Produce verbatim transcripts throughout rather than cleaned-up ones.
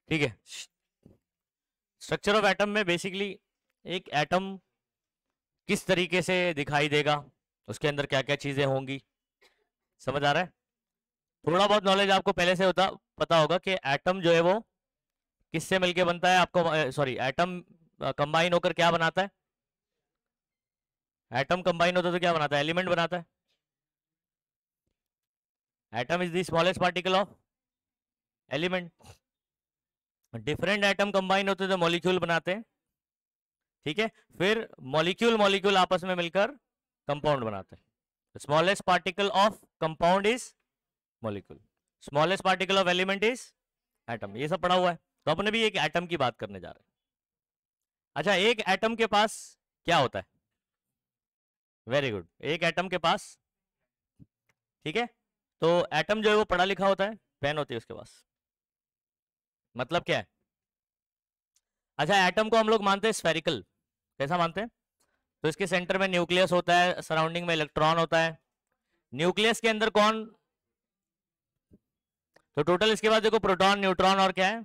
ठीक है। Structure of atom में बेसिकली एक एटम किस तरीके से दिखाई देगा, उसके अंदर क्या क्या चीजें होंगी, समझ आ रहा है? थोड़ा बहुत नॉलेज आपको पहले से होता पता होगा कि एटम जो है वो किससे मिलके बनता है, आपको सॉरी एटम कंबाइन होकर क्या बनाता है? एटम कंबाइन होता है तो क्या बनाता है? एलिमेंट बनाता है। Atom is the smallest particle of element. Different atom combine होते तो मॉलिक्यूल बनाते हैं, ठीक है। फिर मॉलिक्यूल मॉलिक्यूल आपस में मिलकर कंपाउंड बनाते हैं। Smallest particle of compound is molecule, smallest particle of element is atom. ये सब पढ़ा हुआ है। तो अपने भी एक एटम की बात करने जा रहे हैं। अच्छा, एक एटम के पास क्या होता है? वेरी गुड, एक एटम के पास, ठीक है। तो एटम जो है वो पढ़ा लिखा होता है, पेन होती है उसके पास। मतलब क्या है? अच्छा, एटम को हम लोग मानते हैं स्फेरिकल। कैसा मानते हैं? तो इसके सेंटर में न्यूक्लियस होता है, सराउंडिंग में इलेक्ट्रॉन होता है। न्यूक्लियस के अंदर कौन? तो टोटल इसके बाद देखो प्रोटॉन, न्यूट्रॉन और क्या है?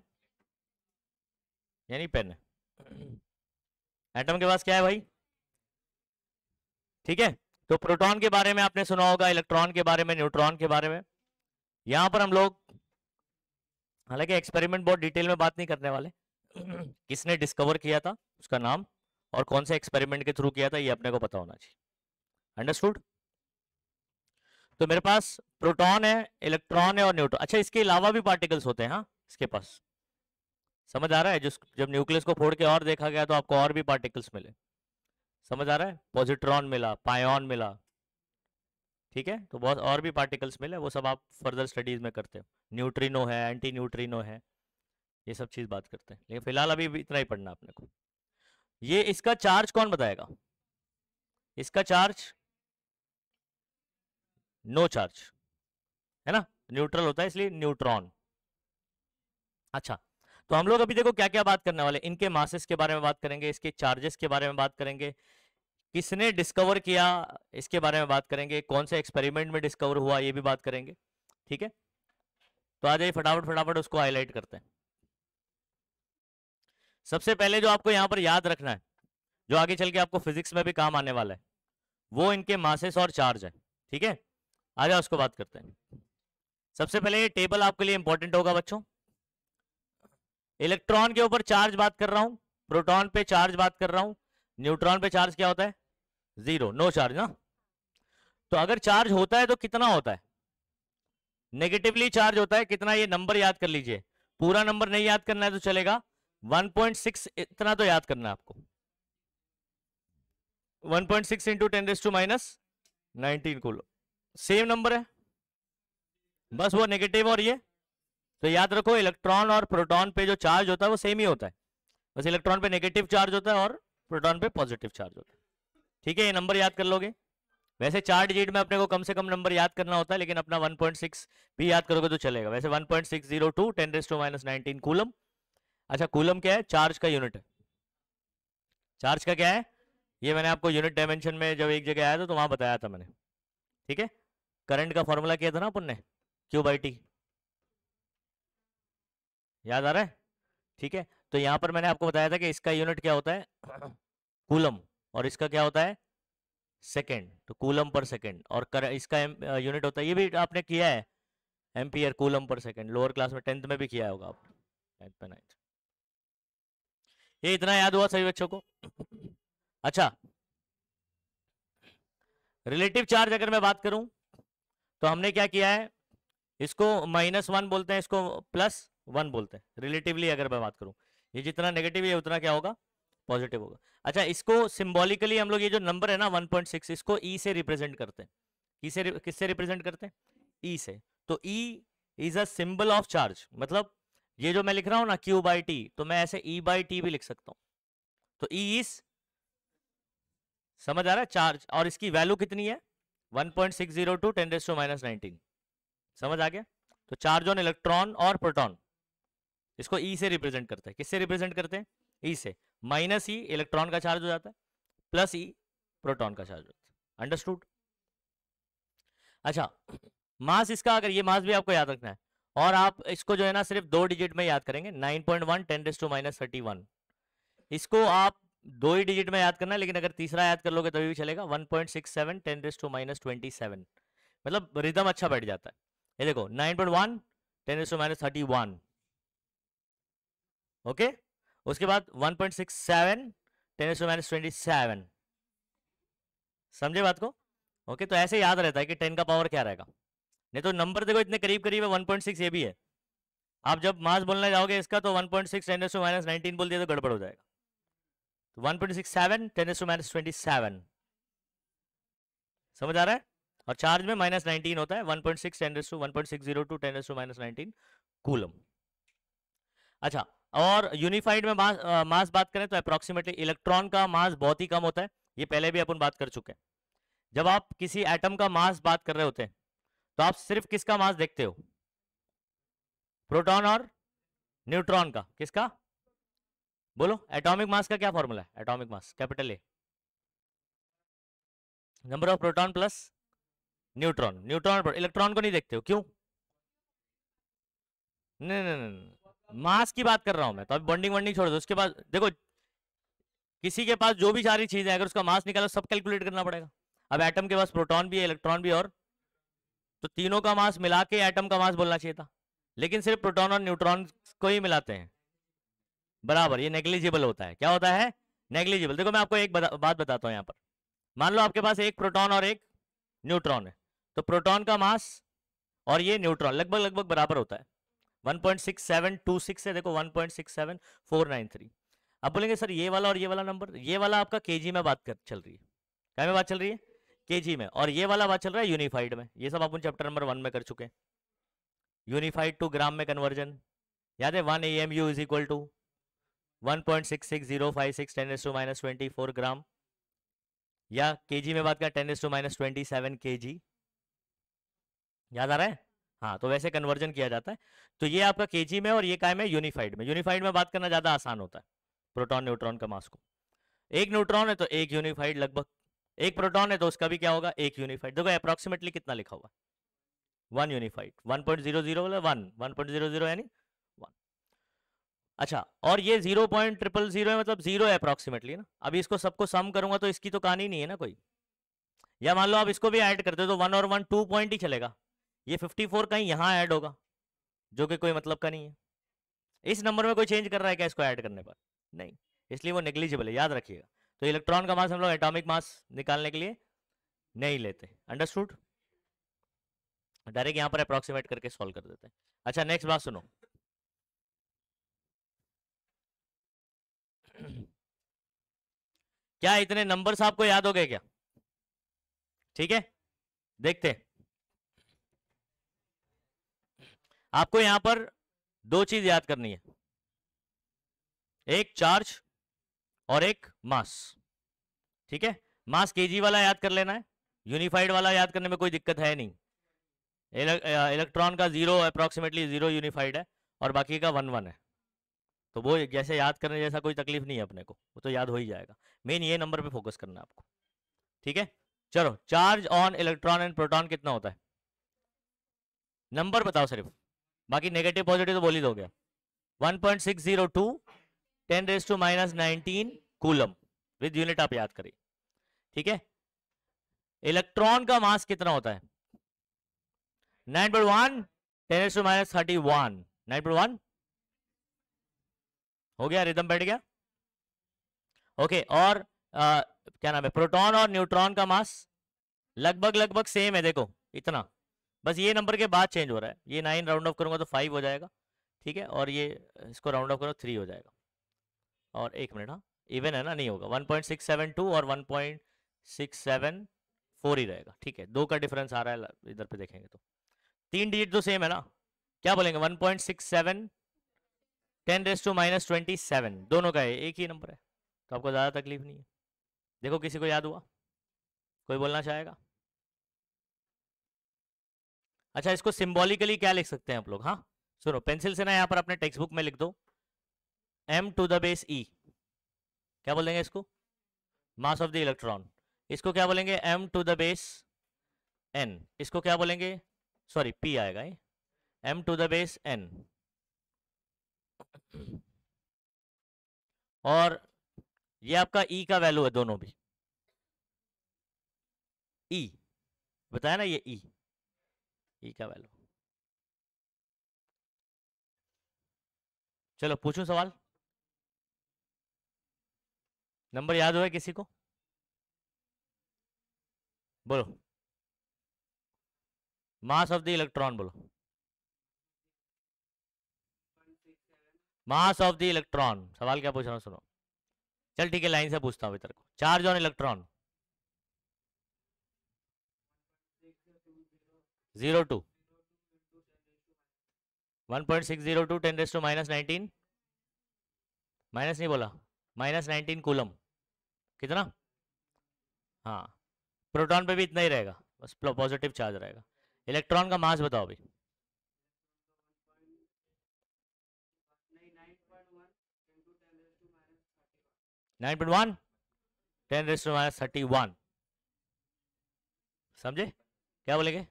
यानी पेन है। एटम के पास क्या है भाई? ठीक है। तो प्रोटॉन के बारे में आपने सुना होगा, इलेक्ट्रॉन के बारे में, न्यूट्रॉन के बारे में। यहां पर हम लोग हालांकि एक्सपेरिमेंट बहुत डिटेल में बात नहीं करने वाले। किसने डिस्कवर किया था, उसका नाम, और कौन से एक्सपेरिमेंट के थ्रू किया था, ये अपने को पता होना चाहिए। अंडरस्टूड? तो मेरे पास प्रोटॉन है, इलेक्ट्रॉन है और न्यूट्रॉन। अच्छा, इसके अलावा भी पार्टिकल्स होते हैं हाँ इसके पास। समझ आ रहा है? जिस जब न्यूक्लियस को फोड़ के और देखा गया तो आपको और भी पार्टिकल्स मिले। समझ आ रहा है? पॉजिट्रॉन मिला, पायोन मिला, ठीक है। तो बहुत और भी पार्टिकल्स मिले, वो सब आप फर्दर स्टडीज में करते हो। न्यूट्रिनो है, एंटी न्यूट्रिनो है, ये सब चीज बात करते हैं। लेकिन फिलहाल अभी इतना ही पढ़ना अपने को। ये इसका चार्ज कौन बताएगा? इसका चार्ज नो चार्ज है ना, न्यूट्रल होता है इसलिए न्यूट्रॉन। अच्छा, तो हम लोग अभी देखो क्या क्या बात करने वाले, इनके मासेस के बारे में बात करेंगे, इसके चार्जेस के बारे में बात करेंगे, किसने डिस्कवर किया इसके बारे में बात करेंगे, कौन से एक्सपेरिमेंट में डिस्कवर हुआ ये भी बात करेंगे, ठीक है। तो आ जाइए फटाफट फटाफट उसको हाईलाइट करते हैं। सबसे पहले जो आपको यहां पर याद रखना है, जो आगे चल के आपको फिजिक्स में भी काम आने वाला है, वो इनके मासेस और चार्ज है, ठीक है। आ जाओ उसको बात करते हैं। सबसे पहले ये टेबल आपके लिए इंपॉर्टेंट होगा बच्चों। इलेक्ट्रॉन के ऊपर चार्ज बात कर रहा हूं, प्रोटॉन पे चार्ज बात कर रहा हूं, न्यूट्रॉन पे चार्ज क्या होता है? जीरो, नो चार्ज ना। तो अगर चार्ज होता है तो कितना होता है? नेगेटिवली चार्ज होता है। कितना? ये नंबर याद कर लीजिए। पूरा नंबर नहीं याद करना है तो चलेगा, वन पॉइंट सिक्स इतना तो याद करना है आपको। One point six into ten raise to minus nineteen coulomb, same number है, बस वो नेगेटिव और ये। तो याद रखो, इलेक्ट्रॉन और प्रोटॉन पे जो चार्ज होता है वो सेम ही होता है, बस इलेक्ट्रॉन पे नेगेटिव चार्ज होता है और प्रोटॉन पे पॉजिटिव चार्ज होता है, ठीक है। ये नंबर याद कर लोगे। वैसे चार डिजिट में अपने को कम से कम नंबर याद करना होता है, लेकिन अपना वन पॉइंट सिक्स भी याद करोगे तो चलेगा। वैसे one point six zero two ten raise to minus nineteen coulomb. अच्छा, कूलम क्या है? चार्ज का यूनिट है। चार्ज का क्या है? ये मैंने आपको यूनिट डायमेंशन में जब एक जगह आया था तो वहां बताया था मैंने, ठीक है। करंट का फॉर्मूला किया था ना अपन ने, क्यू बाई टी, याद आ रहा है? ठीक है। तो यहां पर मैंने आपको बताया था कि इसका यूनिट क्या होता है? कूलम, और इसका क्या होता है? सेकेंड। तो कूलम पर सेकेंड, और कर, इसका यूनिट होता है, ये भी आपने किया है, ampere coulomb per second, lower class में टेंथ में भी किया होगा आपने, टेंथ पे नाइन्थ। ये इतना याद हुआ सभी बच्चों को? अच्छा, रिलेटिव चार्ज अगर मैं बात करूं तो हमने क्या किया है, इसको माइनस वन बोलते हैं, इसको प्लस वन बोलते हैं। रिलेटिवली अगर मैं बात करूं, ये जितना नेगेटिव है उतना क्या होगा? पॉजिटिव होगा। अच्छा, इसको सिंबॉलिकली हम लोग ये जो नंबर है ना वन पॉइंट सिक्स, इसको ई से रिप्रेजेंट करते हैं। किसे किससे रिप्रेजेंट करते हैं? ई से। तो e is a symbol of charge, मतलब ये जो मैं लिख रहा हूं ना क्यू बाई टी, तो मैं ऐसे ई बाई टी भी लिख सकता हूं। तो ई इज, समझ आ रहा है, चार्ज, और इसकी वैल्यू कितनी है? One point six zero two ten raise to minus nineteen. समझ आ गया? तो चार्ज ऑन इलेक्ट्रॉन और प्रोटॉन, इसको ई से रिप्रेजेंट करते हैं। किससे रिप्रेजेंट करते हैं? ई से। माइनस ई इलेक्ट्रॉन का चार्ज हो जाता है, प्लस ई प्रोटॉन का चार्ज होता है। अंडरस्टूड? अच्छा, मास इसका, अगर ये मास भी आपको याद रखना है, और आप इसको जो है ना सिर्फ दो डिजिट में याद करेंगे, nine point one ten raise to minus thirty one. इसको आप दो ही डिजिट में याद करना है, लेकिन अगर तीसरा याद कर लोगे तभी भी चलेगा, one point six seven ten raise to minus twenty seven. मतलब रिदम अच्छा बैठ जाता है। ये देखो nine point one ten raise to minus thirty one, okay. उसके बाद one point six seven ten raise to minus twenty seven, समझे बात को? ओके, तो ऐसे याद रहता है कि टेन का पावर क्या रहेगा। नहीं तो नंबर देखो इतने करीब करीब है, वन पॉइंट सिक्स ये भी है। आप जब मास बोलने जाओगे इसका तो one point six ten raise to minus nineteen बोल दिया तो गड़बड़ हो जाएगा। तो one point six seven ten raise to minus twenty seven, समझ आ रहा है? और चार्ज में माइनस नाइनटीन होता है, one point six ten raise to one point six zero two ten raise to minus nineteen coulomb. अच्छा, और यूनिफाइड में मास आ, मास बात करें तो अप्रोक्सीमेटली इलेक्ट्रॉन का मास बहुत ही कम होता है, ये पहले भी अपन बात कर चुके हैं। जब आप किसी एटम का मास बात कर रहे होते हैं तो आप सिर्फ किसका मास देखते हो? प्रोटॉन और न्यूट्रॉन का। किसका? बोलो, एटॉमिक मास का क्या फॉर्मूला है? Atomic mass capital A, number of proton plus neutron. Neutron electron को नहीं देखते हो, क्यों? नहीं नहीं नहीं, मास की बात कर रहा हूं मैं, तो अभी बॉन्डिंग वॉन्डिंग छोड़ दो। उसके बाद देखो, किसी के पास जो भी सारी चीजें हैं अगर उसका मास निकालो सब कैलकुलेट करना पड़ेगा। अब एटम के पास प्रोटॉन भी है, इलेक्ट्रॉन भी, और तो तीनों का मास मिला के एटम का मास बोलना चाहिए था, लेकिन सिर्फ प्रोटॉन और न्यूट्रॉन को ही मिलाते हैं बराबर। ये नेग्लिजिबल होता है। क्या होता है? नेग्लिजिबल। देखो मैं आपको एक बता, बात बताता हूँ यहाँ पर। मान लो आपके पास एक प्रोटॉन और एक न्यूट्रॉन है, तो प्रोटॉन का मास और ये न्यूट्रॉन लगभग लगभग बराबर होता है, one point six seven two six है, देखो one point six seven four nine three. अब बोलेंगे सर ये वाला और ये वाला नंबर, ये वाला आपका केजी में बात कर चल रही है। क्या में बात चल रही है? केजी में। और ये वाला बात चल रहा है यूनिफाइड में। ये सब अपन चैप्टर नंबर वन में कर चुके हैं। यूनिफाइड टू ग्राम में कन्वर्जन याद है, one A M U is equal to one point six six zero five six ten raise to minus twenty four gram, या केजी में बात करें ten raise to minus twenty seven kg. याद आ रहा है? हाँ, तो वैसे कन्वर्जन किया जाता है। तो ये आपका केजी में और ये काय में? यूनिफाइड में। यूनिफाइड में बात करना ज्यादा आसान होता है प्रोटॉन न्यूट्रॉन का मास को। एक न्यूट्रॉन है तो एक यूनिफाइड, लगभग एक प्रोटॉन है तो उसका भी क्या होगा? एक यूनिफाइड। देखो अप्रोक्सीमेटली कितना लिखा हुआ? One unified, one point zero zero वाला one, one point zero zero यानी वन। अच्छा, और ये जीरो पॉइंट ट्रिपल जीरो है, मतलब जीरो है अप्रोक्सीमेटली ना। अभी इसको सबको सम करूंगा तो इसकी तो कहानी नहीं है ना कोई। या मान लो आप इसको भी ऐड करते हो तो वन और वन टू पॉइंट ही चलेगा। ये फिफ्टी फोर कहीं यहाँ ऐड होगा, जो कि कोई मतलब का नहीं है। इस नंबर में कोई चेंज कर रहा है क्या इसको ऐड करने पर? नहीं, इसलिए वो नेग्लिजिबल है, याद रखिएगा। तो इलेक्ट्रॉन का मास हम लोग एटॉमिक मास निकालने के लिए नहीं लेते, अंडरस्टूड? डायरेक्ट यहाँ पर अप्रोक्सीमेट करके सॉल्व कर देते हैं। अच्छा, नेक्स्ट बात सुनो। क्या इतने नंबर्स आपको याद हो गए क्या? ठीक है, देखते हैं। आपको यहां पर दो चीज याद करनी है, एक चार्ज और एक मास। ठीक है, मास केजी वाला याद कर लेना है, यूनिफाइड वाला याद करने में कोई दिक्कत है नहीं। इलेक्ट्रॉन का जीरो अप्रोक्सीमेटली जीरो यूनिफाइड है और बाकी का वन वन है, तो वो जैसे याद करने जैसा कोई तकलीफ नहीं है अपने को, वो तो याद हो ही जाएगा। मेन ये नंबर पे फोकस करना है आपको। ठीक है, चलो, charge on electron and proton कितना होता है? नंबर बताओ सिर्फ, बाकी नेगेटिव पॉजिटिव तो बोल ही दोगे। One point six zero two ten raise to minus nineteen coulomb, with unit आप याद करिए। ठीक है, इलेक्ट्रॉन का मास कितना होता है? Nine point one ten raise to minus thirty one, nine point one हो गया, रिदम बैठ गया। ओके, और आ, क्या नाम है? प्रोटॉन और न्यूट्रॉन का मास लगभग लगभग सेम है, देखो इतना, बस ये नंबर के बाद चेंज हो रहा है। ये नाइन राउंड ऑफ करूंगा तो फाइव हो जाएगा, ठीक है, और ये इसको राउंड ऑफ करो थ्री हो जाएगा। और एक मिनट, हाँ इवन है ना, नहीं होगा, one point six seven two और one point six seven four ही रहेगा। ठीक है, दो का डिफरेंस आ रहा है इधर पे देखेंगे तो, तीन डिजिट तो सेम है ना। क्या बोलेंगे? One point six seven ten raise to minus twenty seven, दोनों का है, एक ही नंबर है, तो आपको ज़्यादा तकलीफ नहीं है। देखो किसी को याद हुआ? कोई बोलना चाहेगा? अच्छा, इसको सिंबॉलिकली क्या लिख सकते हैं आप लोग? हाँ सुनो, पेंसिल से ना यहाँ पर अपने टेक्स्ट बुक में लिख दो m to the base e। क्या बोलेंगे इसको? Mass of the electron. इसको क्या बोलेंगे? m to the base n। इसको क्या बोलेंगे? सॉरी p आएगा, m to the base n, और ये आपका e का वैल्यू है दोनों भी, e बताया ना, ये e e का वैल्यू। चलो पूछूं सवाल, नंबर याद हुआ किसी को? बोलो, मास ऑफ द इलेक्ट्रॉन बोलो, मास ऑफ द इलेक्ट्रॉन। सवाल क्या पूछ रहा हूँ सुनो। चल ठीक है, लाइन से पूछता हूँ तेरे को। Charge on electron zero two one point six zero two ten raise to minus nineteen, minus नहीं बोला, माइनस नाइनटीन कूलम। कितना? हाँ, प्रोटॉन पे भी इतना ही रहेगा, बस पॉजिटिव चार्ज रहेगा। इलेक्ट्रॉन का मास बताओ भाई। Nine point one ten raise to minus thirty one, समझे क्या बोलेंगे?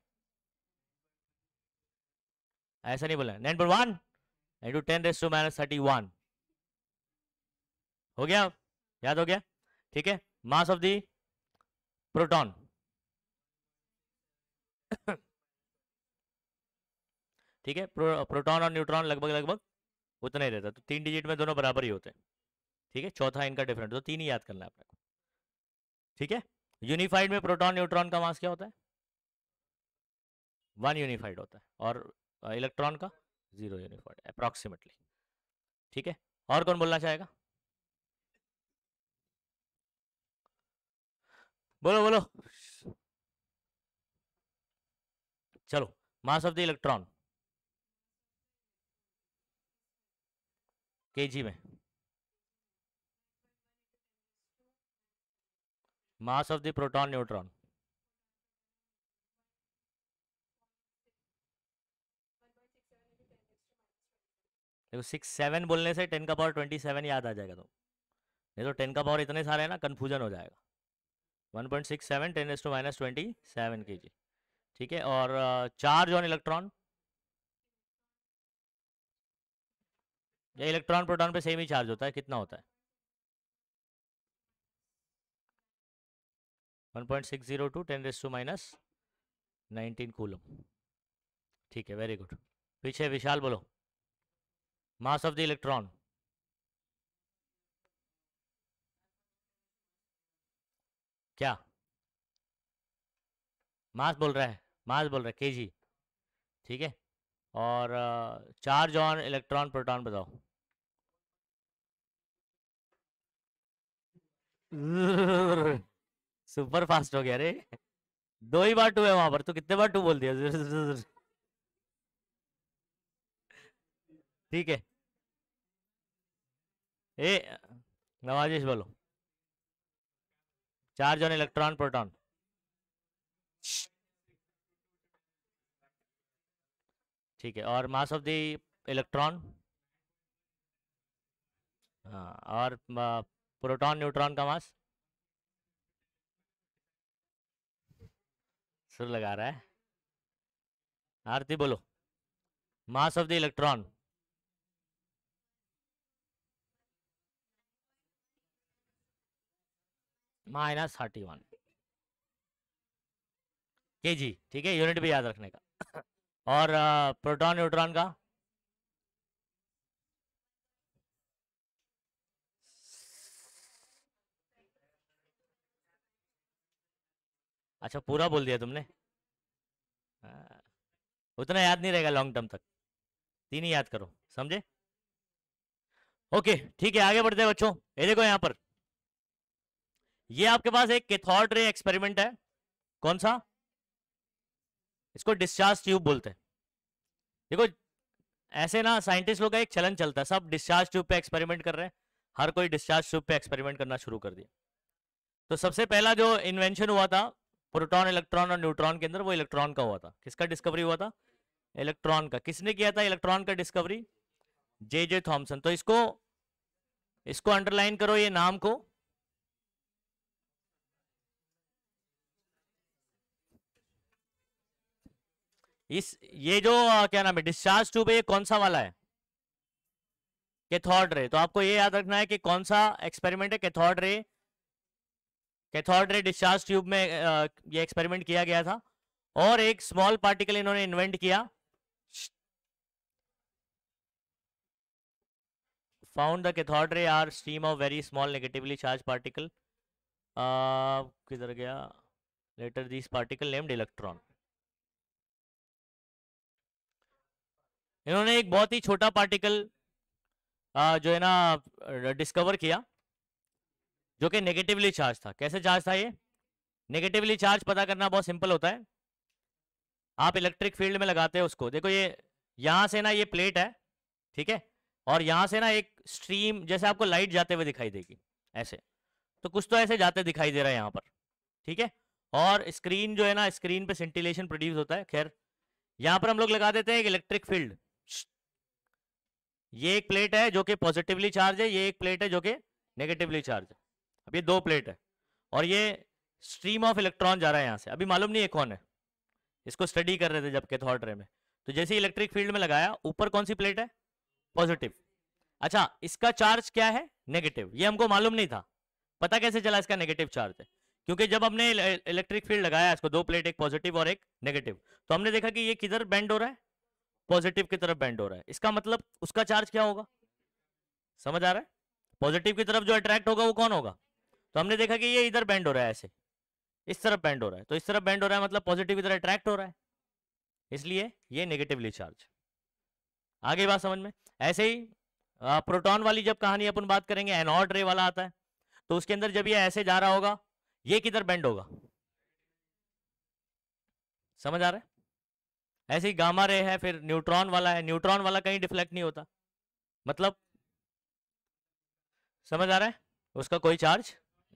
ऐसा नहीं बोला, nine point one into ten raise to minus thirty one. हो गया, याद हो गया? ठीक है, मास ऑफ दी प्रोटॉन ठीक है, प्रो, प्रोटॉन और न्यूट्रॉन लगभग लगभग उतना ही रहता, तो तीन डिजिट में दोनों बराबर ही होते हैं। ठीक है, चौथा इनका डिफरेंट, तो तीन ही याद करना है अपने को। ठीक है, यूनिफाइड में प्रोटॉन न्यूट्रॉन का मास क्या होता है? वन यूनिफाइड होता है, और इलेक्ट्रॉन का जीरो यूनिफाइड अप्रॉक्सीमेटली। ठीक है, और कौन बोलना चाहेगा? बोलो बोलो, चलो, mass of the electron KG में, mass of the proton neutron देखो, सिक्स सेवन बोलने से टेन का पावर ट्वेंटी सेवन याद आ जाएगा, तो नहीं तो टेन का पावर इतने सारे हैं ना, कंफ्यूजन हो जाएगा। One point six seven ten to minus twenty seven K G. ठीक है, और चार्ज ऑन इलेक्ट्रॉन, या इलेक्ट्रॉन प्रोटॉन पे सेम ही चार्ज होता है, कितना होता है? One point six zero two ten raise to minus nineteen coulomb. ठीक है, वेरी गुड। पीछे विशाल बोलो, मास ऑफ द इलेक्ट्रॉन क्या? मास बोल रहा है, मास बोल रहा है, केजी। ठीक है, और चार्ज ऑन इलेक्ट्रॉन प्रोटॉन बताओ। सुपर फास्ट हो गया रे, दो ही बार टू है वहां पर, तो कितने बार टू बोल दिया? ठीक है, ए नवाजिश बोलो, चार्ज ऑन इलेक्ट्रॉन प्रोटॉन। ठीक है, और मास ऑफ द इलेक्ट्रॉन, हाँ, और प्रोटॉन न्यूट्रॉन का मास, सुर लगा रहा है। आरती बोलो, mass of the electron minus thirty one K G. ठीक है, यूनिट भी याद रखने का। और प्रोटॉन न्यूट्रॉन का अच्छा, पूरा बोल दिया तुमने, हाँ, उतना याद नहीं रहेगा लॉन्ग टर्म तक, तीन ही याद करो, समझे? ओके, ठीक है, आगे बढ़ते हैं बच्चों। ये देखो यहाँ पर, ये आपके पास एक कैथोड रे एक्सपेरिमेंट है। कौन सा? इसको डिस्चार्ज ट्यूब बोलते हैं। देखो, ऐसे ना साइंटिस्ट लोग का एक चलन चलता है, सब डिस्चार्ज ट्यूब पे एक्सपेरिमेंट कर रहे हैं, हर कोई डिस्चार्ज ट्यूब पे एक्सपेरिमेंट करना शुरू कर दिया। तो सबसे पहला जो इन्वेंशन हुआ था प्रोटॉन इलेक्ट्रॉन और न्यूट्रॉन के अंदर, वो इलेक्ट्रॉन का हुआ था। किसका डिस्कवरी हुआ था? इलेक्ट्रॉन का। किसने किया था इलेक्ट्रॉन का डिस्कवरी? जे जे थॉमसन। तो इसको इसको अंडरलाइन करो, ये नाम को, इस ये जो आ, क्या नाम है डिस्चार्ज ट्यूब है, ये कौन सा वाला है? Cathode ray. तो आपको ये याद रखना है कि कौन सा एक्सपेरिमेंट है, cathode ray. Cathode ray discharge tube में आ, ये एक्सपेरिमेंट किया गया था। और एक स्मॉल पार्टिकल इन्होंने इन्वेंट किया, found the cathode ray are stream of very small negatively charge particle. किधर गया? Later this particle named electron. इन्होंने एक बहुत ही छोटा पार्टिकल जो है ना डिस्कवर किया, जो कि नेगेटिवली चार्ज था। कैसे चार्ज था ये? नेगेटिवली चार्ज पता करना बहुत सिंपल होता है। आप इलेक्ट्रिक फील्ड में लगाते हैं उसको, देखो ये यहां से ना ये प्लेट है, ठीक है, और यहां से ना एक स्ट्रीम, जैसे आपको लाइट जाते हुए दिखाई देगी ऐसे, तो कुछ तो ऐसे जाते दिखाई दे रहा है यहाँ पर, ठीक है। और स्क्रीन जो है ना, स्क्रीन पे सेंटिलेशन प्रोड्यूस होता है। खैर यहाँ पर हम लोग लगा देते हैं एक इलेक्ट्रिक फील्ड। ये एक प्लेट है जो कि पॉजिटिवली चार्ज है, ये एक प्लेट है जो कि नेगेटिवली चार्ज है। अब ये दो प्लेट है और ये स्ट्रीम ऑफ इलेक्ट्रॉन जा रहा है यहाँ से। अभी मालूम नहीं है कौन है, इसको स्टडी कर रहे थे जब कैथोड रे में। तो जैसे इलेक्ट्रिक फील्ड में लगाया, ऊपर कौन सी प्लेट है? पॉजिटिव। अच्छा, इसका चार्ज क्या है? नेगेटिव। ये हमको मालूम नहीं था। पता कैसे चला इसका नेगेटिव चार्ज है? क्योंकि जब हमने इलेक्ट्रिक फील्ड लगाया इसको, दो प्लेट, एक पॉजिटिव और एक नेगेटिव, तो हमने देखा कि ये किधर बेंड हो रहा है? पॉजिटिव की तरफ बेंड हो रहा है। इसका मतलब उसका चार्ज क्या होगा? समझ आ रहा है? पॉजिटिव की तरफ जो अट्रैक्ट होगा वो कौन होगा? तो हमने देखा कि ये इधर बेंड हो रहा है, ऐसे इस तरफ बेंड हो रहा है, तो इस तरफ बेंड हो रहा है मतलब पॉजिटिव की तरफ अट्रैक्ट हो रहा है, इसलिए ये नेगेटिवली चार्ज। आगे बात समझ में? ऐसे ही प्रोटॉन वाली जब कहानी अपन बात करेंगे, एनोड रे वाला आता है, तो उसके अंदर जब ये ऐसे जा रहा होगा, ये किधर बेंड होगा? समझ आ रहा है? ऐसे ही गामा रे है, फिर न्यूट्रॉन वाला है, न्यूट्रॉन वाला कहीं डिफ्लेक्ट नहीं होता, मतलब समझ आ रहा है? उसका कोई चार्ज।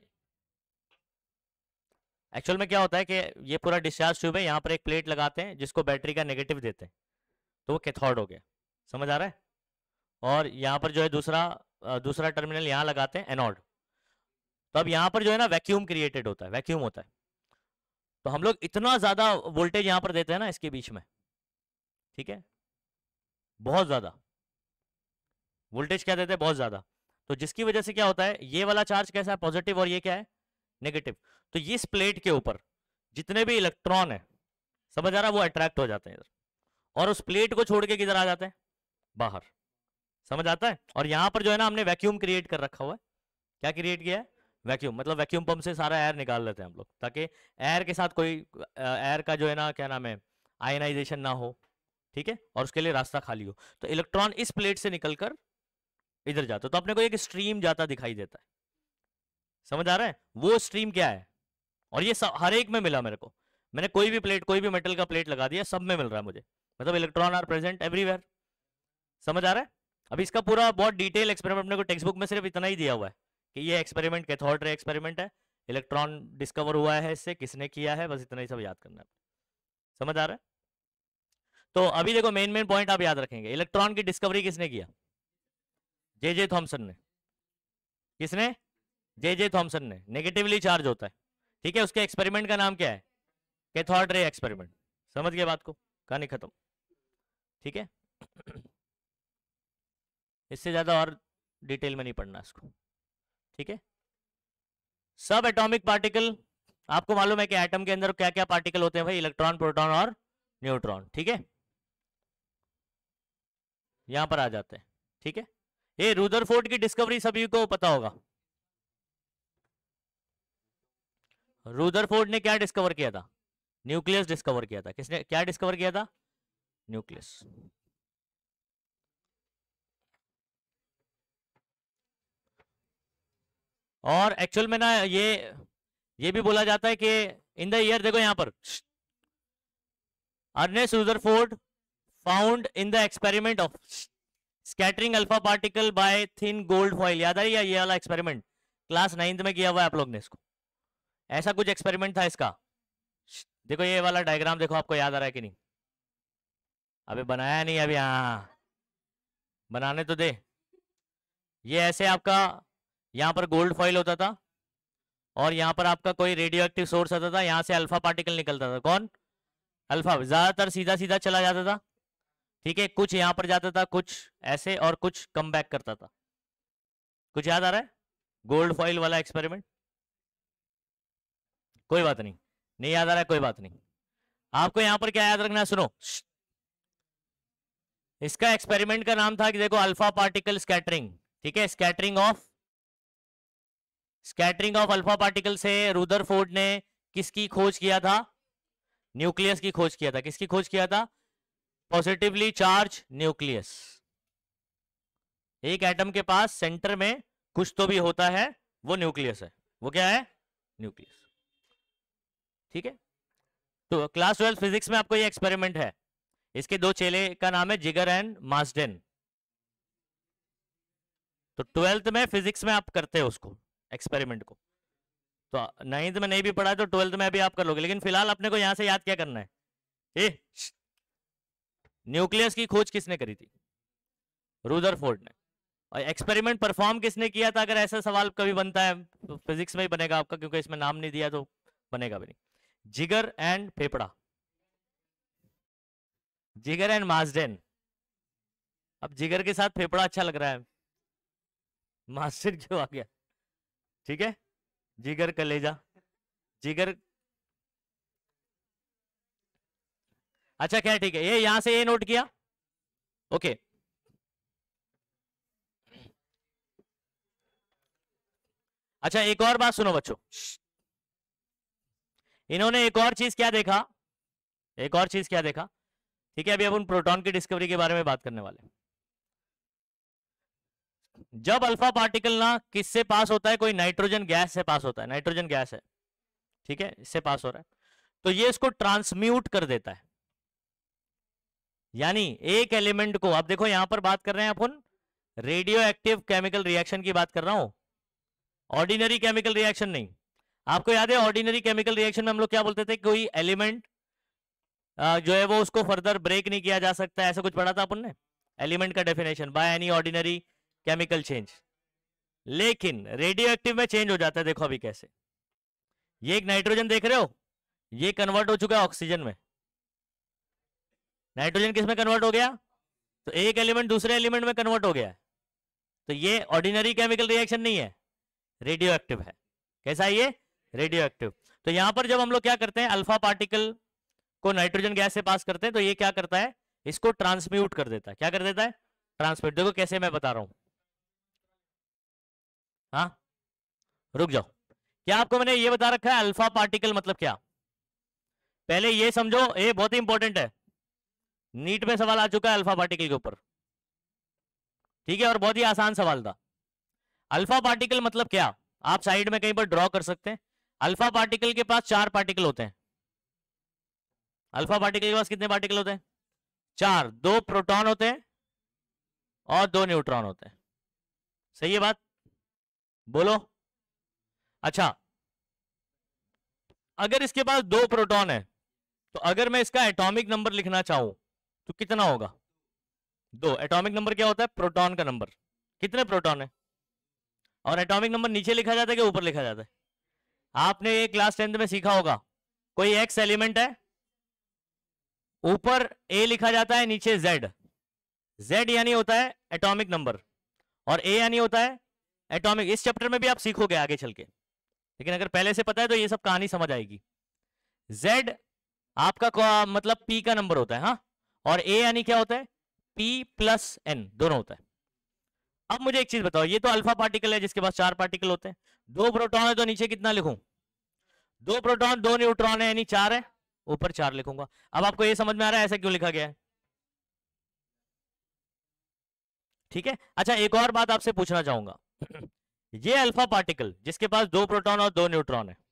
एक्चुअल में क्या होता है कि ये पूरा डिस्चार्ज ट्यूब है, यहाँ पर एक प्लेट लगाते हैं जिसको बैटरी का नेगेटिव देते हैं, तो वो कैथोड हो गया। समझ आ रहा है? और यहाँ पर जो है दूसरा दूसरा टर्मिनल यहाँ लगाते हैं, एनोड। तो अब यहाँ पर जो है ना वैक्यूम क्रिएटेड होता है, वैक्यूम होता है। तो हम लोग इतना ज्यादा वोल्टेज यहाँ पर देते हैं ना इसके बीच में, ठीक है, बहुत ज्यादा वोल्टेज क्या देते हैं, बहुत ज्यादा। तो जिसकी वजह से क्या होता है, ये वाला चार्ज कैसा है? पॉजिटिव, और ये क्या है? नेगेटिव। तो इस प्लेट के ऊपर जितने भी इलेक्ट्रॉन है, समझ आ रहा, वो अट्रैक्ट हो जाते हैं इधर, और उस प्लेट को छोड़ के किधर आ जाते हैं? बाहर। समझ आता है? और यहां पर जो है ना हमने वैक्यूम क्रिएट कर रखा हुआ है। क्या क्रिएट किया है? वैक्यूम। मतलब वैक्यूम पंप से सारा एयर निकाल लेते हैं हम लोग, ताकि एयर के साथ कोई एयर का जो है ना क्या नाम है आयनाइजेशन ना हो, ठीक है, और उसके लिए रास्ता खाली हो। तो इलेक्ट्रॉन इस प्लेट से निकलकर इधर जाता है, तो अपने को एक स्ट्रीम जाता दिखाई देता है। समझ आ रहा है? वो स्ट्रीम क्या है? और ये सब हर एक में मिला मेरे को। मैंने कोई भी प्लेट, कोई भी मेटल का प्लेट लगा दिया, सब में मिल रहा है मुझे, मतलब इलेक्ट्रॉन आर प्रेजेंट एवरीवेयर। समझ आ रहा है? अभी इसका पूरा बहुत डिटेल एक्सपेरिमेंट अपने को टेक्स्ट बुक में सिर्फ इतना ही दिया हुआ है कि ये एक्सपेरिमेंट कैथोड रे एक्सपेरिमेंट है, इलेक्ट्रॉन डिस्कवर हुआ है इससे, किसने किया है, बस इतना ही सब याद करना है। समझ आ रहा है? तो अभी देखो मेन मेन पॉइंट आप याद रखेंगे। इलेक्ट्रॉन की डिस्कवरी किसने किया? जे जे थॉमसन ने। किसने? जे जे थॉमसन ने। नेगेटिवली चार्ज होता है, ठीक है, उसके एक्सपेरिमेंट का नाम क्या है? Cathode ray experiment. समझ गए बात को? कहानी खत्म, ठीक है। इससे ज्यादा और डिटेल में नहीं पढ़ना इसको, ठीक है। सब एटॉमिक पार्टिकल, आपको मालूम है कि एटम के अंदर क्या क्या पार्टिकल होते हैं भाई? इलेक्ट्रॉन, प्रोटॉन और न्यूट्रॉन, ठीक है। यहां पर आ जाते हैं, ठीक है। ये रुदरफोर्ड की डिस्कवरी सभी को पता होगा। रुदरफोर्ड ने क्या डिस्कवर किया था? न्यूक्लियस डिस्कवर किया था। किसने क्या डिस्कवर किया था? न्यूक्लियस। और एक्चुअल में ना ये ये भी बोला जाता है कि इन द ईयर, देखो यहां पर, Ernest Rutherford found in the experiment of scattering alpha particle by thin gold foil. याद है ये वाला एक्सपेरिमेंट? क्लास नाइन्थ में किया हुआ है आप लोग ने इसको। ऐसा कुछ एक्सपेरिमेंट था इसका। देखो ये वाला डायग्राम देखो, आपको याद आ रहा है कि नहीं? अबे बनाया नहीं अभी, हाँ बनाने तो दे। ये ऐसे आपका यहाँ पर गोल्ड फॉइल होता था, और यहाँ पर आपका कोई रेडियो एक्टिव सोर्स आता था, यहाँ से अल्फा पार्टिकल निकलता था। कौन? अल्फा ज्यादातर सीधा सीधा चला जाता था, ठीक है, कुछ यहां पर जाता था, कुछ ऐसे, और कुछ कम बैक करता था। कुछ याद आ रहा है गोल्ड फॉइल वाला एक्सपेरिमेंट? कोई बात नहीं, नहीं याद आ रहा है, कोई बात नहीं। आपको यहां पर क्या याद रखना है, सुनो, इसका एक्सपेरिमेंट का नाम था कि देखो अल्फा पार्टिकल स्कैटरिंग, ठीक है, scattering of scattering of alpha particle से रुदरफोर्ड ने किसकी खोज किया था? न्यूक्लियस की खोज किया था। किसकी खोज किया था? Positively charge nucleus. एक एटम के पास सेंटर में कुछ तो भी होता है, वो न्यूक्लियस है। वो क्या है? न्यूक्लियस। ठीक है, तो क्लास ट्वेल्थ फिजिक्स में आपको ये एक्सपेरिमेंट है। इसके दो चेले का नाम है जिगर एंड मार्सडेन। तो ट्वेल्थ में फिजिक्स में आप करते हो उसको एक्सपेरिमेंट को, तो नाइन्थ में नहीं भी पढ़ा तो ट्वेल्थ में भी आप कर लोगे। लेकिन फिलहाल अपने को यहां से याद क्या करना है? ए, न्यूक्लियस की खोज किसने करी थी? रुदरफोर्ड ने। और एक्सपेरिमेंट परफॉर्म किसने किया था? अगर ऐसा सवाल कभी बनता है तो फिजिक्स में ही बनेगा आपका, क्योंकि इसमें नाम नहीं दिया तो बनेगा भी नहीं। जिगर एंड फेफड़ा, जिगर एंड मार्सडेन। अब जिगर के साथ फेफड़ा अच्छा लग रहा है, मार्सडेन क्यों आ गया? ठीक है, जिगर कलेजा, जिगर। अच्छा क्या, ठीक है, ये यहां से ये नोट किया, ओके। अच्छा एक और बात सुनो बच्चों, इन्होंने एक और चीज क्या देखा, एक और चीज क्या देखा, ठीक है। अभी अपन प्रोटॉन की डिस्कवरी के बारे में बात करने वाले हैं। जब अल्फा पार्टिकल ना किससे पास होता है? कोई नाइट्रोजन गैस से पास होता है, नाइट्रोजन गैस है, ठीक है, इससे पास हो रहा है, तो ये इसको ट्रांसम्यूट कर देता है। यानी एक एलिमेंट को, आप देखो यहां पर बात कर रहे हैं अपन रेडियो एक्टिव केमिकल रिएक्शन की बात कर रहा हूं, ऑर्डिनरी केमिकल रिएक्शन नहीं। आपको याद है ऑर्डिनरी केमिकल रिएक्शन में हम लोग क्या बोलते थे? कोई एलिमेंट जो है वो उसको फर्दर ब्रेक नहीं किया जा सकता, ऐसा कुछ पढ़ा था अपन ने एलिमेंट का definition, by any ordinary chemical change. लेकिन रेडियो एक्टिव में चेंज हो जाता है। देखो अभी कैसे, ये एक नाइट्रोजन देख रहे हो, ये कन्वर्ट हो चुका है ऑक्सीजन में। नाइट्रोजन किस में कन्वर्ट हो गया? तो एक एलिमेंट दूसरे एलिमेंट में कन्वर्ट हो गया है। तो ये ऑर्डिनरी केमिकल रिएक्शन नहीं है, रेडियो एक्टिव है। कैसा है ये? Radioactive. तो यहां पर जब हम लोग क्या करते हैं, अल्फा पार्टिकल को नाइट्रोजन गैस से पास करते हैं, तो ये क्या करता है? इसको ट्रांसम्यूट कर देता है। क्या कर देता है? ट्रांसम्यूट। देखो कैसे मैं बता रहा हूं, हाँ रुक जाओ। क्या आपको मैंने ये बता रखा है अल्फा पार्टिकल मतलब क्या? पहले ये समझो, ये बहुत ही इंपॉर्टेंट है, नीट में सवाल आ चुका है अल्फा पार्टिकल के ऊपर, ठीक है, और बहुत ही आसान सवाल था। अल्फा पार्टिकल मतलब क्या, आप साइड में कहीं पर ड्रॉ कर सकते हैं। अल्फा पार्टिकल के पास चार पार्टिकल होते हैं। अल्फा पार्टिकल के पास कितने पार्टिकल होते हैं? चार। दो प्रोटॉन होते हैं और दो न्यूट्रॉन होते हैं। सही है बात? बोलो। अच्छा, अगर इसके पास दो प्रोटॉन है, तो अगर मैं इसका एटॉमिक नंबर लिखना चाहूं तो कितना होगा? दो। एटॉमिक नंबर क्या होता है? प्रोटॉन का नंबर। कितने प्रोटॉन है? और एटॉमिक नंबर नीचे लिखा जाता है कि ऊपर लिखा जाता है? आपने ये क्लास टेंथ में सीखा होगा, कोई एक्स एलिमेंट है, ऊपर ए लिखा जाता है, नीचे जेड। जेड यानी होता है एटॉमिक नंबर, और ए यानी होता है एटॉमिक। इस चैप्टर में भी आप सीखोगे आगे चल के, लेकिन अगर पहले से पता है तो ये सब कहानी समझ आएगी। जेड आपका मतलब पी का नंबर होता है, हाँ, और ए यानी क्या होता है? पी प्लस एन दोनों होता है। अब मुझे एक चीज बताओ, ये तो अल्फा पार्टिकल है जिसके पास चार पार्टिकल होते हैं, दो प्रोटॉन है, तो नीचे कितना लिखूं? दो प्रोटॉन दो न्यूट्रॉन है, यानी चार है, ऊपर चार लिखूंगा। अब आपको ये समझ में आ रहा है ऐसा क्यों लिखा गया है? ठीक है। अच्छा एक और बात आपसे पूछना चाहूंगा ये अल्फा पार्टिकल जिसके पास दो प्रोटॉन और दो न्यूट्रॉन है,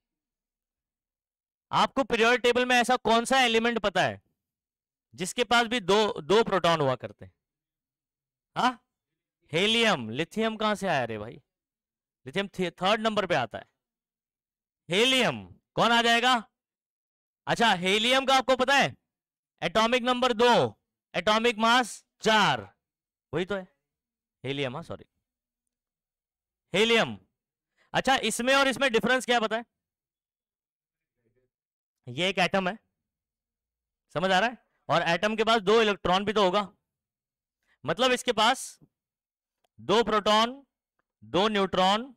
आपको पीरियोडिक टेबल में ऐसा कौन सा एलिमेंट पता है जिसके पास भी दो दो प्रोटॉन हुआ करते हैं? हाँ, हेलियम। लिथियम कहां से आया रे भाई? लिथियम थर्ड नंबर पे आता है। हेलियम कौन आ जाएगा? अच्छा, हेलियम का आपको पता है एटॉमिक नंबर दो, एटॉमिक मास चार, वही तो है हेलियम। हाँ सॉरी, हेलियम। अच्छा इसमें और इसमें डिफरेंस क्या पता है? ये एक एटम है, समझ आ रहा है? और एटम के पास दो इलेक्ट्रॉन भी तो होगा, मतलब इसके पास दो प्रोटॉन, दो न्यूट्रॉन,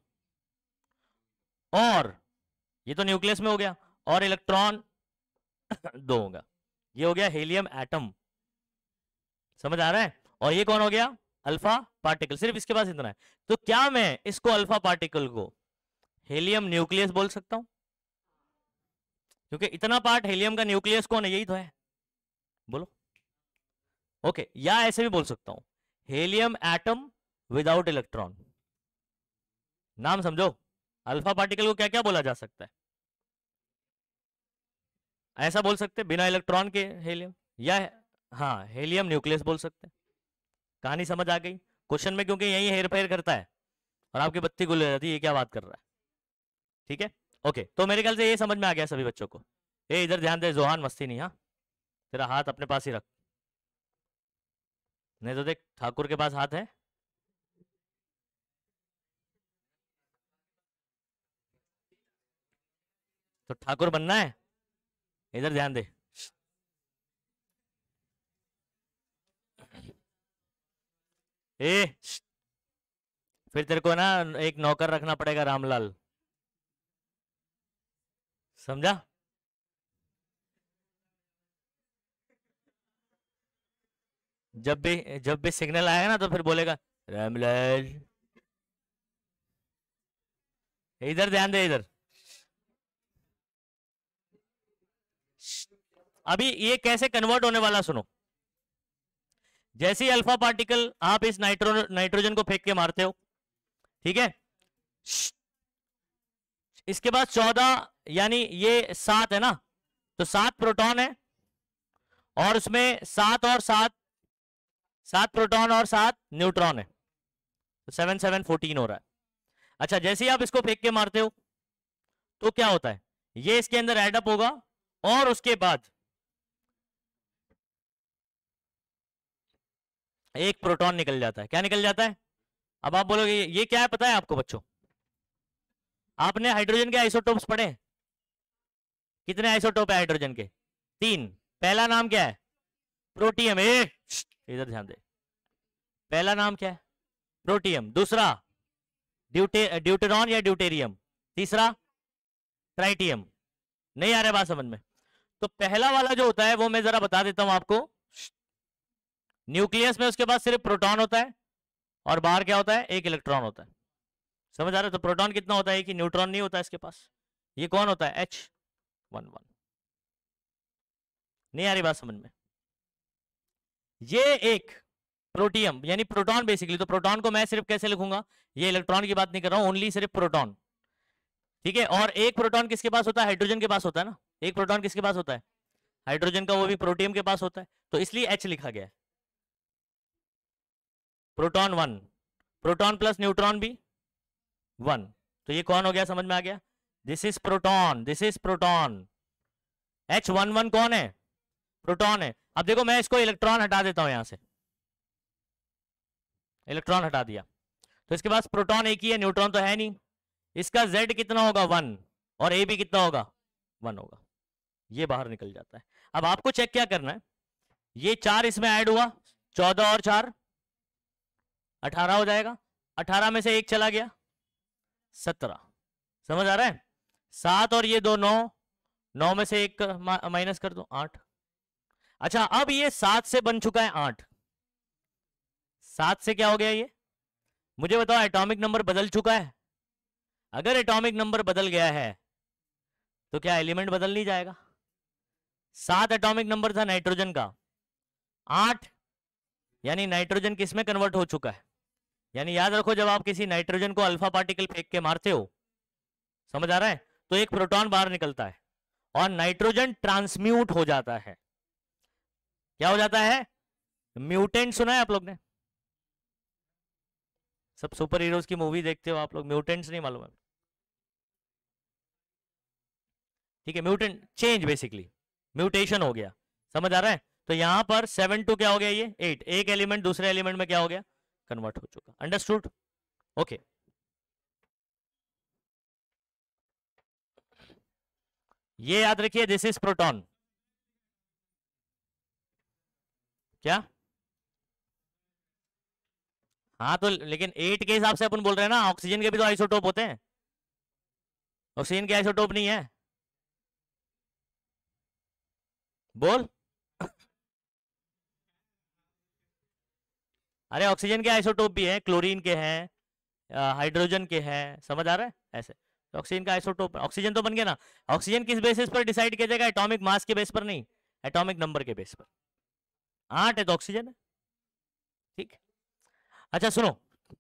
और ये तो न्यूक्लियस में हो गया, और इलेक्ट्रॉन दो होगा। ये हो गया हीलियम एटम। समझ आ रहा है? और ये कौन हो गया? Alpha particle. सिर्फ इसके पास इतना है। तो क्या मैं इसको अल्फा पार्टिकल को हीलियम न्यूक्लियस बोल सकता हूं? क्योंकि इतना पार्ट हीलियम का न्यूक्लियस कौन है? यही तो है। बोलो। ओके, या ऐसे भी बोल सकता हूं, हीलियम एटम विदाउट इलेक्ट्रॉन। नाम समझो, अल्फा पार्टिकल को क्या क्या बोला जा सकता है? ऐसा बोल सकते हैं बिना इलेक्ट्रॉन के हीलियम, या हाँ हीलियम न्यूक्लियस बोल सकते हैं। कहानी समझ आ गई? क्वेश्चन में क्योंकि यही हेर फेर करता है और आपकी बत्ती गुल हो जाती है, ये क्या बात कर रहा है। ठीक है, ओके। तो मेरे ख्याल से ये समझ में आ गया सभी बच्चों को। ए इधर ध्यान दे, जोहान मस्ती नहीं, हाँ तेरा हाथ अपने पास ही रख, नहीं तो देख ठाकुर के पास हाथ है। तो ठाकुर बनना है, इधर ध्यान दे। ए फिर तेरे को ना एक नौकर रखना पड़ेगा, रामलाल, समझा? जब भी जब भी सिग्नल आएगा ना तो फिर बोलेगा रामलाल। इधर ध्यान दे, इधर। अभी ये कैसे कन्वर्ट होने वाला सुनो। जैसे ही अल्फा पार्टिकल आप इस नाइट्रो नाइट्रोजन को फेंक के मारते हो, ठीक है, इसके बाद चौदह यानी ये सात है ना, तो सात प्रोटॉन है, और उसमें सात और सात, सात प्रोटॉन और सात न्यूट्रॉन है, तो सेवन सेवन फोर्टीन हो रहा है। अच्छा, जैसे ही आप इसको फेंक के मारते हो तो क्या होता है, ये इसके अंदर एडअप होगा, और उसके बाद एक प्रोटॉन निकल जाता है। क्या निकल जाता है? अब आप बोलोगे ये क्या है, पता है आपको बच्चों? आपने हाइड्रोजन के आइसोटोप्स पढ़े? कितने आइसोटोप है हाइड्रोजन के? तीन। पहला नाम क्या है? प्रोटियम। ए इधर ध्यान दे, पहला नाम क्या है? प्रोटियम। दूसरा ड्यूटे ड्यूटेरॉन या ड्यूटेरियम। तीसरा ट्राइटियम। नहीं आ रहा बात समझ में? तो पहला वाला जो होता है वो मैं जरा बता देता हूं आपको। न्यूक्लियस में उसके पास सिर्फ प्रोटॉन होता है, और बाहर क्या होता है? एक इलेक्ट्रॉन होता है। समझ आ रहा है? तो प्रोटॉन कितना होता है कि न्यूट्रॉन नहीं होता है इसके पास। ये कौन होता है? H one one. नहीं आ रही बात समझ में? ये एक प्रोटियम यानी प्रोटॉन बेसिकली। तो प्रोटॉन को मैं सिर्फ कैसे लिखूंगा? ये इलेक्ट्रॉन की बात नहीं कर रहा हूं, ओनली सिर्फ प्रोटॉन। ठीक है, और एक प्रोटॉन किसके पास होता है? हाइड्रोजन के पास होता है ना। एक प्रोटॉन किसके पास होता है? हाइड्रोजन का, वो भी प्रोटियम के पास होता है, तो इसलिए एच लिखा गया है। Proton one, proton plus neutron भी वन, तो ये कौन हो गया? समझ में आ गया? This is proton, this is proton. H one one कौन है? प्रोटॉन है। अब देखो मैं इसको इलेक्ट्रॉन हटा देता हूं, यहां से इलेक्ट्रॉन हटा दिया, तो इसके पास प्रोटॉन एक ही है, न्यूट्रॉन तो है नहीं। इसका Z कितना होगा? वन, और ए भी कितना होगा? वन होगा। ये बाहर निकल जाता है। अब आपको चेक क्या करना है, ये चार इसमें ऐड हुआ, चौदह और चार अठारह हो जाएगा। अठारह में से एक चला गया, सत्रह। समझ आ रहा है? सात और ये दो नौ, नौ में से एक माइनस कर दो, आठ। अच्छा, अब ये सात से बन चुका है आठ। सात से क्या हो गया ये? मुझे बताओ, एटॉमिक नंबर बदल चुका है? अगर एटॉमिक नंबर बदल गया है तो क्या एलिमेंट बदल नहीं जाएगा? सात एटॉमिक नंबर था नाइट्रोजन का, आठ यानी नाइट्रोजन किस में कन्वर्ट हो चुका है? यानी याद रखो, जब आप किसी नाइट्रोजन को अल्फा पार्टिकल फेंक के मारते हो, समझ आ रहा है, तो एक प्रोटॉन बाहर निकलता है और नाइट्रोजन ट्रांसम्यूट हो जाता है। क्या हो जाता है? म्यूटेंट सुना है आप लोग ने? सब सुपर हीरोज की मूवी देखते हो आप लोग, म्यूटेंट्स नहीं मालूम है? ठीक है, म्यूटेंट चेंज, बेसिकली म्यूटेशन हो गया। समझ आ रहा है? तो यहां पर सेवन टू क्या हो गया? ये एट, एक एलिमेंट दूसरे एलिमेंट में क्या हो गया? कन्वर्ट हो चुका। अंडरस्टूड? ओके, ये याद रखिए, दिस इज प्रोटॉन। क्या? हाँ तो लेकिन एट के हिसाब से अपन बोल रहे हैं ना, ऑक्सीजन के भी तो आइसोटोप होते हैं, ऑक्सीजन के आइसोटोप नहीं है। बोल। अरे ऑक्सीजन के आइसोटोप भी हैं, क्लोरीन के हैं, हाइड्रोजन के हैं, समझ आ रहा है ऐसे। तो ऑक्सीजन का आइसोटोप, ऑक्सीजन तो बन गया ना। ऑक्सीजन किस बेसिस पर डिसाइड किया जाएगा? एटॉमिक मास के बेस पर नहीं, एटॉमिक नंबर के बेस पर। आठ है तो ऑक्सीजन है, ठीक। अच्छा सुनो,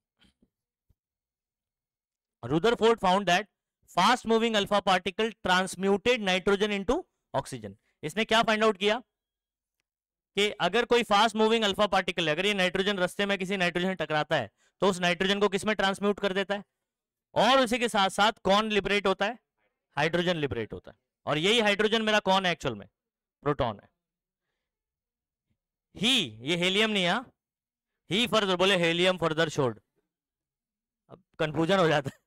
Rutherford found that fast moving alpha particle transmuted nitrogen into oxygen। इसने क्या फाइंड आउट किया कि अगर कोई फास्ट मूविंग अल्फा पार्टिकल है, अगर ये नाइट्रोजन रास्ते में किसी नाइट्रोजन टकराता है तो उस नाइट्रोजन को किसमें ट्रांसम्यूट कर देता है, और उसी के साथ साथ कौन लिबरेट होता है? हाइड्रोजन लिबरेट होता है। और यही हाइड्रोजन मेरा कौन है एक्चुअल में? प्रोटॉन है। ही, ये हेलियम नहीं है, ही फर्दर बोले हेलियम फर्दर शोड, अब कंफ्यूजन हो जाता है,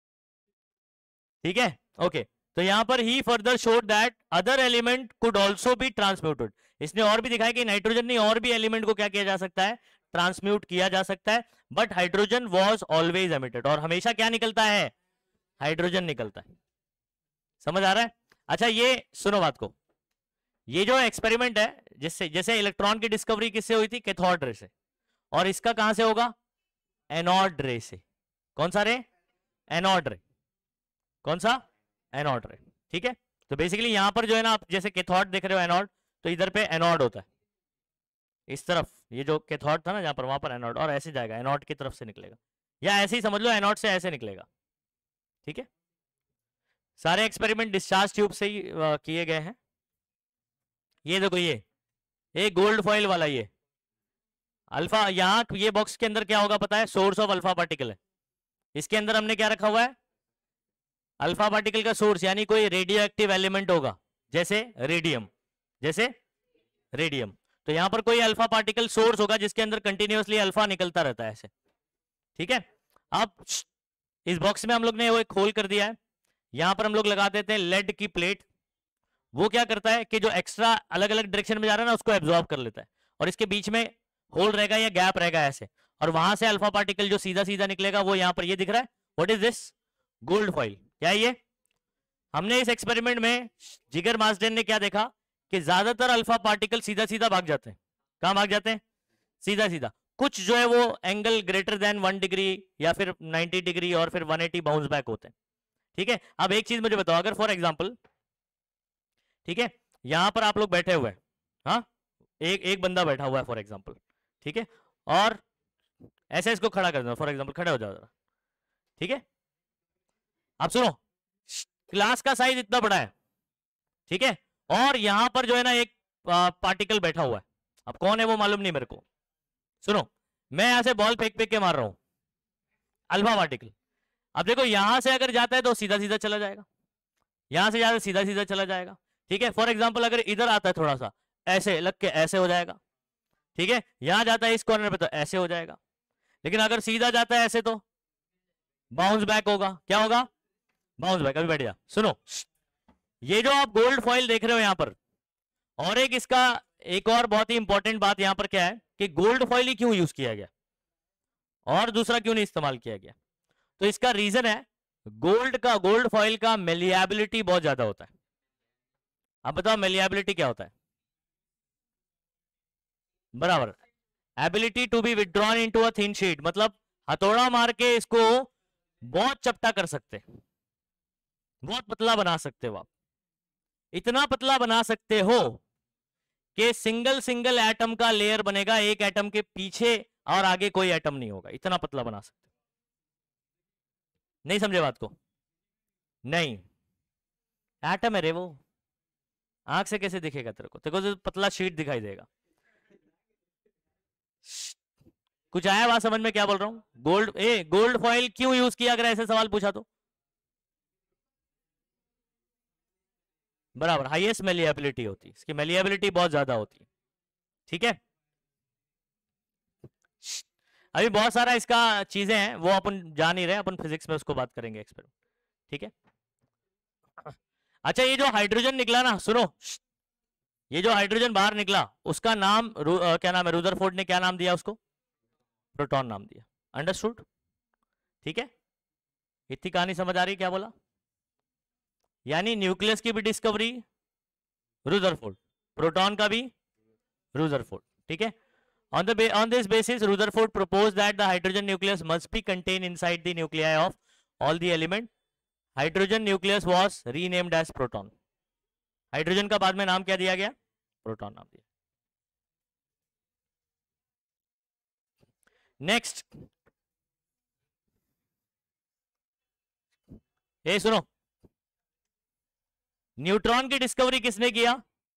ठीक है ओके। तो यहां पर he further showed that other element could also be transmuted. इसने और भी दिखाया कि नाइट्रोजन नहीं, और भी एलिमेंट को क्या किया जा सकता है? ट्रांसम्यूट किया जा सकता है। But hydrogen was always emitted, और हमेशा क्या निकलता है? हाइड्रोजन निकलता है। समझ आ रहा है? अच्छा ये सुनो बात को, ये जो एक्सपेरिमेंट है जिससे, जैसे इलेक्ट्रॉन की डिस्कवरी किससे हुई थी? कैथोड रे से, और इसका कहां से होगा? एनोड रे से। कौन सा रे? एनोड रे। कौन सा? एनोड रे, ठीक है। तो बेसिकली यहां पर जो है ना, आप जैसे कैथोड देख रहे हो एनोड, तो इधर पे एनोड होता है, इस तरफ ये जो कैथोड था ना जहां पर, वहां पर एनोड, और ऐसे जाएगा एनोड की तरफ से निकलेगा, या ऐसे ही समझ लो एनोड से ऐसे निकलेगा, ठीक है। सारे एक्सपेरिमेंट डिस्चार्ज ट्यूब से ही किए गए हैं। ये देखो, ये ये गोल्ड फॉइल वाला, ये अल्फा, यहाँ ये बॉक्स के अंदर क्या होगा पता है? सोर्स ऑफ अल्फा पार्टिकल है। इसके अंदर हमने क्या रखा हुआ है? अल्फा पार्टिकल का सोर्स, यानी कोई रेडियो एक्टिव एलिमेंट होगा, जैसे रेडियम, जैसे रेडियम। तो यहां पर कोई अल्फा पार्टिकल सोर्स होगा जिसके अंदर कंटिन्यूअसली अल्फा निकलता रहता है ऐसे, ठीक है। अब इस बॉक्स में हम लोग ने वो एक होल कर दिया है, यहां पर हम लोग लगा देते हैं लेड की प्लेट। वो क्या करता है कि जो एक्स्ट्रा अलग अलग डायरेक्शन में जा रहा है ना, उसको एब्जॉर्ब कर लेता है, और इसके बीच में होल रहेगा या गैप रहेगा ऐसे, और वहां से अल्फा पार्टिकल जो सीधा सीधा निकलेगा वो यहां पर ये दिख रहा है। What is this? Gold foil. क्या ये? हमने इस एक्सपेरिमेंट में जिगर मार्सडेन ने क्या देखा कि ज्यादातर अल्फा पार्टिकल सीधा सीधा भाग जाते हैं। कहां भाग जाते हैं? सीधा सीधा। कुछ जो है वो angle greater than one degree या फिर नाइंटी डिग्री और फिर वन एटी बाउंस बैक होते हैं, ठीक है। अब एक चीज मुझे बताओ, अगर फॉर एग्जांपल, ठीक है, यहां पर आप लोग बैठे हुए हैं, हाँ, एक एक बंदा बैठा हुआ है फॉर एग्जांपल, ठीक है, और ऐसे इसको खड़ा कर दो फॉर एग्जांपल, खड़े हो जाओ जरा, ठीक है। अब सुनो, क्लास का साइज इतना बड़ा है, ठीक है, और यहां पर जो है ना एक पार्टिकल बैठा हुआ है, अब कौन है वो मालूम नहीं मेरे को। सुनो, मैं यहां से बॉल फेंक फेंक के मार रहा हूं, अल्फा पार्टिकल। अब देखो यहां से अगर जाता है तो सीधा सीधा चला जाएगा, यहां से जाता है सीधा सीधा चला जाएगा, ठीक है। फॉर एग्जाम्पल अगर इधर आता है थोड़ा सा ऐसे लग के ऐसे हो जाएगा, ठीक है। यहां जाता है इस कॉर्नर पे तो ऐसे हो जाएगा, लेकिन अगर सीधा जाता है ऐसे तो बाउंस बैक होगा। क्या होगा? Bounce back. अभी बैठ जा। सुनो, ये जो आप गोल्ड फॉइल देख रहे हो यहां पर, और एक इसका एक और बहुत ही इंपॉर्टेंट बात यहां पर क्या है कि गोल्ड फॉइल ही क्यों यूज किया गया और दूसरा क्यों नहीं इस्तेमाल किया गया? तो इसका रीजन है, गोल्ड का, गोल्ड फॉइल का मेलिएबिलिटी बहुत ज्यादा होता है। अब बताओ मेलिएबिलिटी क्या होता है? बराबर, ability to be withdrawn into a thin sheet, मतलब हथौड़ा मार के इसको बहुत चपटा कर सकते, बहुत पतला बना सकते हो आप। इतना पतला बना सकते हो कि सिंगल सिंगल एटम का लेयर बनेगा, एक एटम के पीछे और आगे कोई एटम नहीं होगा, इतना पतला बना सकते। नहीं समझे बात को? नहीं, एटम है रे वो, आंख से कैसे दिखेगा तेरे को? तेरे को तो पतला शीट दिखाई देगा। कुछ आया बात समझ में क्या बोल रहा हूं? गोल्ड ए गोल्ड फॉइल क्यों यूज किया, अगर ऐसे सवाल पूछा तो? बराबर, हाईएस्ट मेलिएबिलिटी होती है, इसकी मेलिएबिलिटी बहुत ज्यादा होती है, ठीक है। अभी बहुत सारा इसका चीजें हैं वो अपन जान ही रहे, अपन फिजिक्स में उसको बात करेंगे एक्सपेरिमेंट, ठीक है। अच्छा, ये जो हाइड्रोजन निकला ना, सुनो, ये जो हाइड्रोजन बाहर निकला उसका नाम रू, आ, क्या नाम है, रुदरफोर्ड ने क्या नाम दिया उसको, प्रोटॉन नाम दिया। अंडरस्टूड? ठीक है, इतनी कहानी समझ आ रही, क्या बोला? यानी न्यूक्लियस की भी डिस्कवरी रुदरफोर्ड, प्रोटॉन का भी रुदरफोर्ड। ठीक है, on the ba- on this basis Rutherford proposed that the hydrogen nucleus must be contained inside the nuclei of all the element. Hydrogen nucleus was renamed as proton. Hydrogen का बाद में नाम क्या दिया गया, प्रोटॉन नाम दिया। नेक्स्ट, ये सुनो, न्यूट्रॉन की डिस्कवरी किसने किया?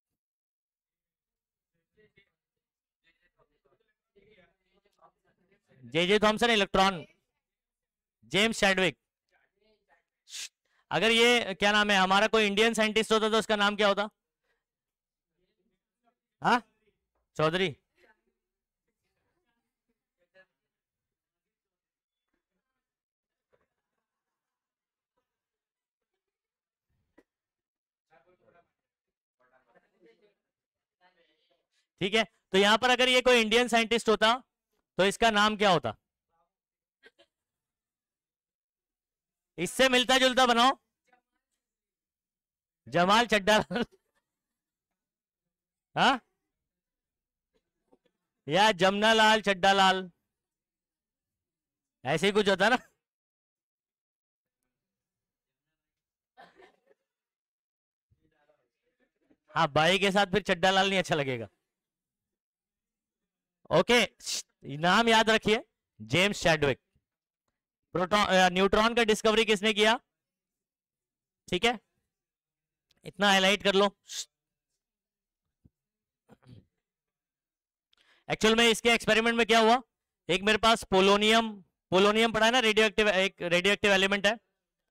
J J Thomson, electron James Chadwick. अगर ये क्या नाम है, हमारा कोई इंडियन साइंटिस्ट होता तो उसका नाम क्या होता? हाँ, चौधरी। ठीक है, तो यहां पर अगर ये कोई इंडियन साइंटिस्ट होता तो इसका नाम क्या होता? इससे मिलता जुलता बनाओ, जमाल चड्डा। हाँ, या जमना लाल चड्डा लाल, ऐसे ही कुछ होता ना। हाँ, बाई के साथ फिर चड्डा लाल नहीं अच्छा लगेगा। ओके, नाम याद रखिए, जेम्स चैडविक। प्रोटॉन न्यूट्रॉन का डिस्कवरी किसने किया? ठीक है, इतना हाईलाइट कर लो। एक्चुअल में इसके एक्सपेरिमेंट में क्या हुआ, एक मेरे पास पोलोनियम, पोलोनियम पढ़ा है ना, रेडियो एक्टिव, एक रेडियो एक्टिव एलिमेंट है।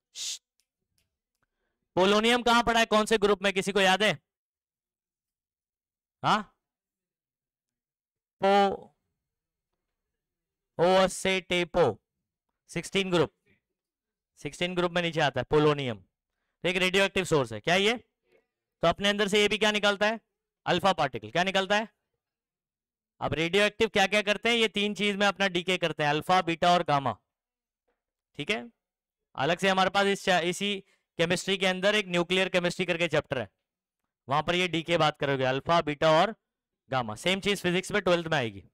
पोलोनियम कहां पड़ा है, कौन से ग्रुप में, किसी को याद है? हाँ, पो ओसेटेपो, सिक्सटीन ग्रुप, सिक्सटीन ग्रुप में नीचे आता है पोलोनियम। तो एक रेडियो एक्टिव सोर्स है क्या ये? तो अपने अंदर से ये भी क्या निकलता है, अल्फा पार्टिकल। क्या निकलता है? अब रेडियो एक्टिव क्या क्या करते हैं, ये तीन चीज में अपना डीके करते हैं, अल्फा, बीटा और गामा। ठीक है, अलग से हमारे पास इस इसी केमिस्ट्री के अंदर एक न्यूक्लियर केमिस्ट्री करके चैप्टर है, वहां पर ये डीके बात करोगे, अल्फा, बीटा और गामा। सेम चीज फिजिक्स में ट्वेल्थ में आएगी,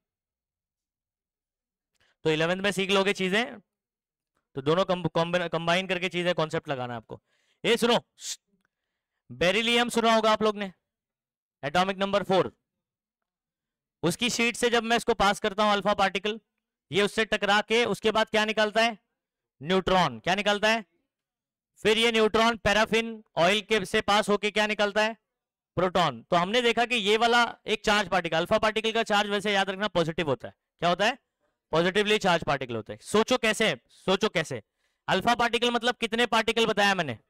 तो इलेवेंथ में सीख लोगे चीजें, तो दोनों कंबाइन करके चीजें कॉन्सेप्ट लगाना है आपको। ये सुनो, बेरिलियम सुना होगा आप लोग ने, एटॉमिक नंबर फोर। उसकी शीट से जब मैं इसको पास करता हूं अल्फा पार्टिकल, ये उससे टकरा के उसके बाद क्या निकलता है, न्यूट्रॉन। क्या निकलता है? फिर ये न्यूट्रॉन पैराफिन ऑयल के से पास होके क्या निकलता है, प्रोटॉन। तो हमने देखा कि ये वाला एक चार्ज पार्टिकल, अल्फा पार्टिकल का चार्ज वैसे याद रखना पॉजिटिव होता है। क्या होता है? पॉजिटिवली चार्ज पार्टिकल होते हैं। सोचो कैसे, सोचो कैसे, अल्फा पार्टिकल मतलब कितने पार्टिकल बताया मैंने,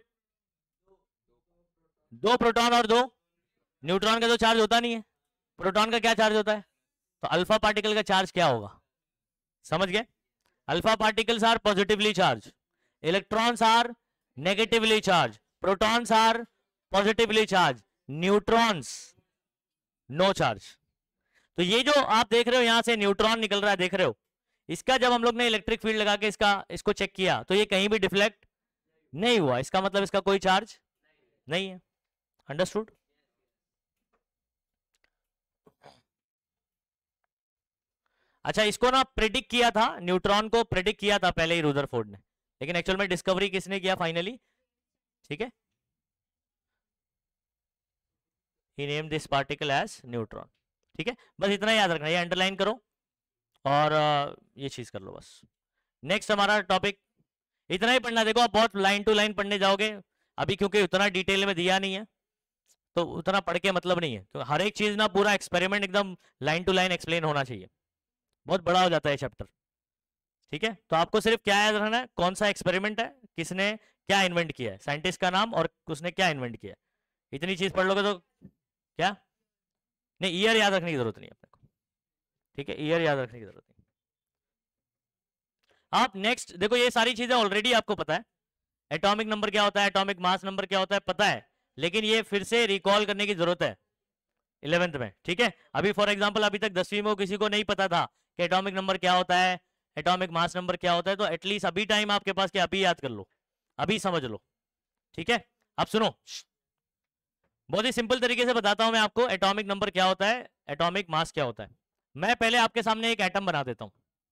दो प्रोटॉन और दो न्यूट्रॉन का तो चार्ज होता नहीं है, प्रोटॉन का क्या चार्ज होता है, तो अल्फा पार्टिकल का चार्ज क्या होगा, समझ गए? Alpha particles are positively charge, electrons are negatively charge, protons are positively charge, neutrons no charge. तो ये जो आप देख रहे हो यहां से न्यूट्रॉन निकल रहा है, देख रहे हो, इसका जब हम लोग ने इलेक्ट्रिक फील्ड लगा के इसका इसको चेक किया तो ये कहीं भी डिफ्लेक्ट नहीं हुआ, इसका मतलब इसका कोई चार्ज नहीं है। अंडरस्टूड? अच्छा, इसको ना प्रेडिक्ट किया था, न्यूट्रॉन को प्रेडिक्ट किया था पहले ही रुदरफोर्ड ने, लेकिन एक्चुअल में डिस्कवरी किसने किया फाइनली? ठीक है, he name this particle as neutron. ठीक है, बस इतना याद रखना, ये अंडरलाइन करो और ये चीज कर लो बस। नेक्स्ट हमारा टॉपिक इतना ही पढ़ना। देखो आप बहुत लाइन टू लाइन पढ़ने जाओगे अभी, क्योंकि उतना डिटेल में दिया नहीं है तो उतना पढ़ के मतलब नहीं है, तो हर एक चीज ना पूरा एक्सपेरिमेंट एकदम लाइन टू लाइन एक्सप्लेन होना चाहिए, बहुत बड़ा हो जाता है चैप्टर। ठीक है, तो आपको सिर्फ क्या याद रखना है, कौन सा एक्सपेरिमेंट है, किसने क्या इन्वेंट किया है, साइंटिस्ट का नाम और उसने क्या इन्वेंट किया है, इतनी चीज पढ़ लोगे तो क्या नहीं, ईयर याद रखने की जरूरत नहीं अपने को। ठीक है, ईयर याद रखने की जरूरत नहीं। आप नेक्स्ट देखो, ये सारी चीजें ऑलरेडी आपको पता है, एटॉमिक नंबर क्या होता है, एटॉमिक मास नंबर क्या होता है, पता है, लेकिन ये फिर से रिकॉल करने की जरूरत है। इलेवेंथ में, ठीक है। अभी फॉर एग्जांपल अभी तक दसवीं में किसी को नहीं पता था कि एटॉमिक नंबर क्या होता है, एटॉमिक मास नंबर क्या होता है, तो एटलीस्ट अभी टाइम आपके पास क्या, अभी याद कर लो, अभी समझ लो, ठीक है। अब सुनो, बहुत ही सिंपल तरीके से बताता हूं मैं आपको एटॉमिक नंबर क्या होता है, एटॉमिक मास क्या होता है। मैं पहले आपके सामने एक एटम बना देता हूं।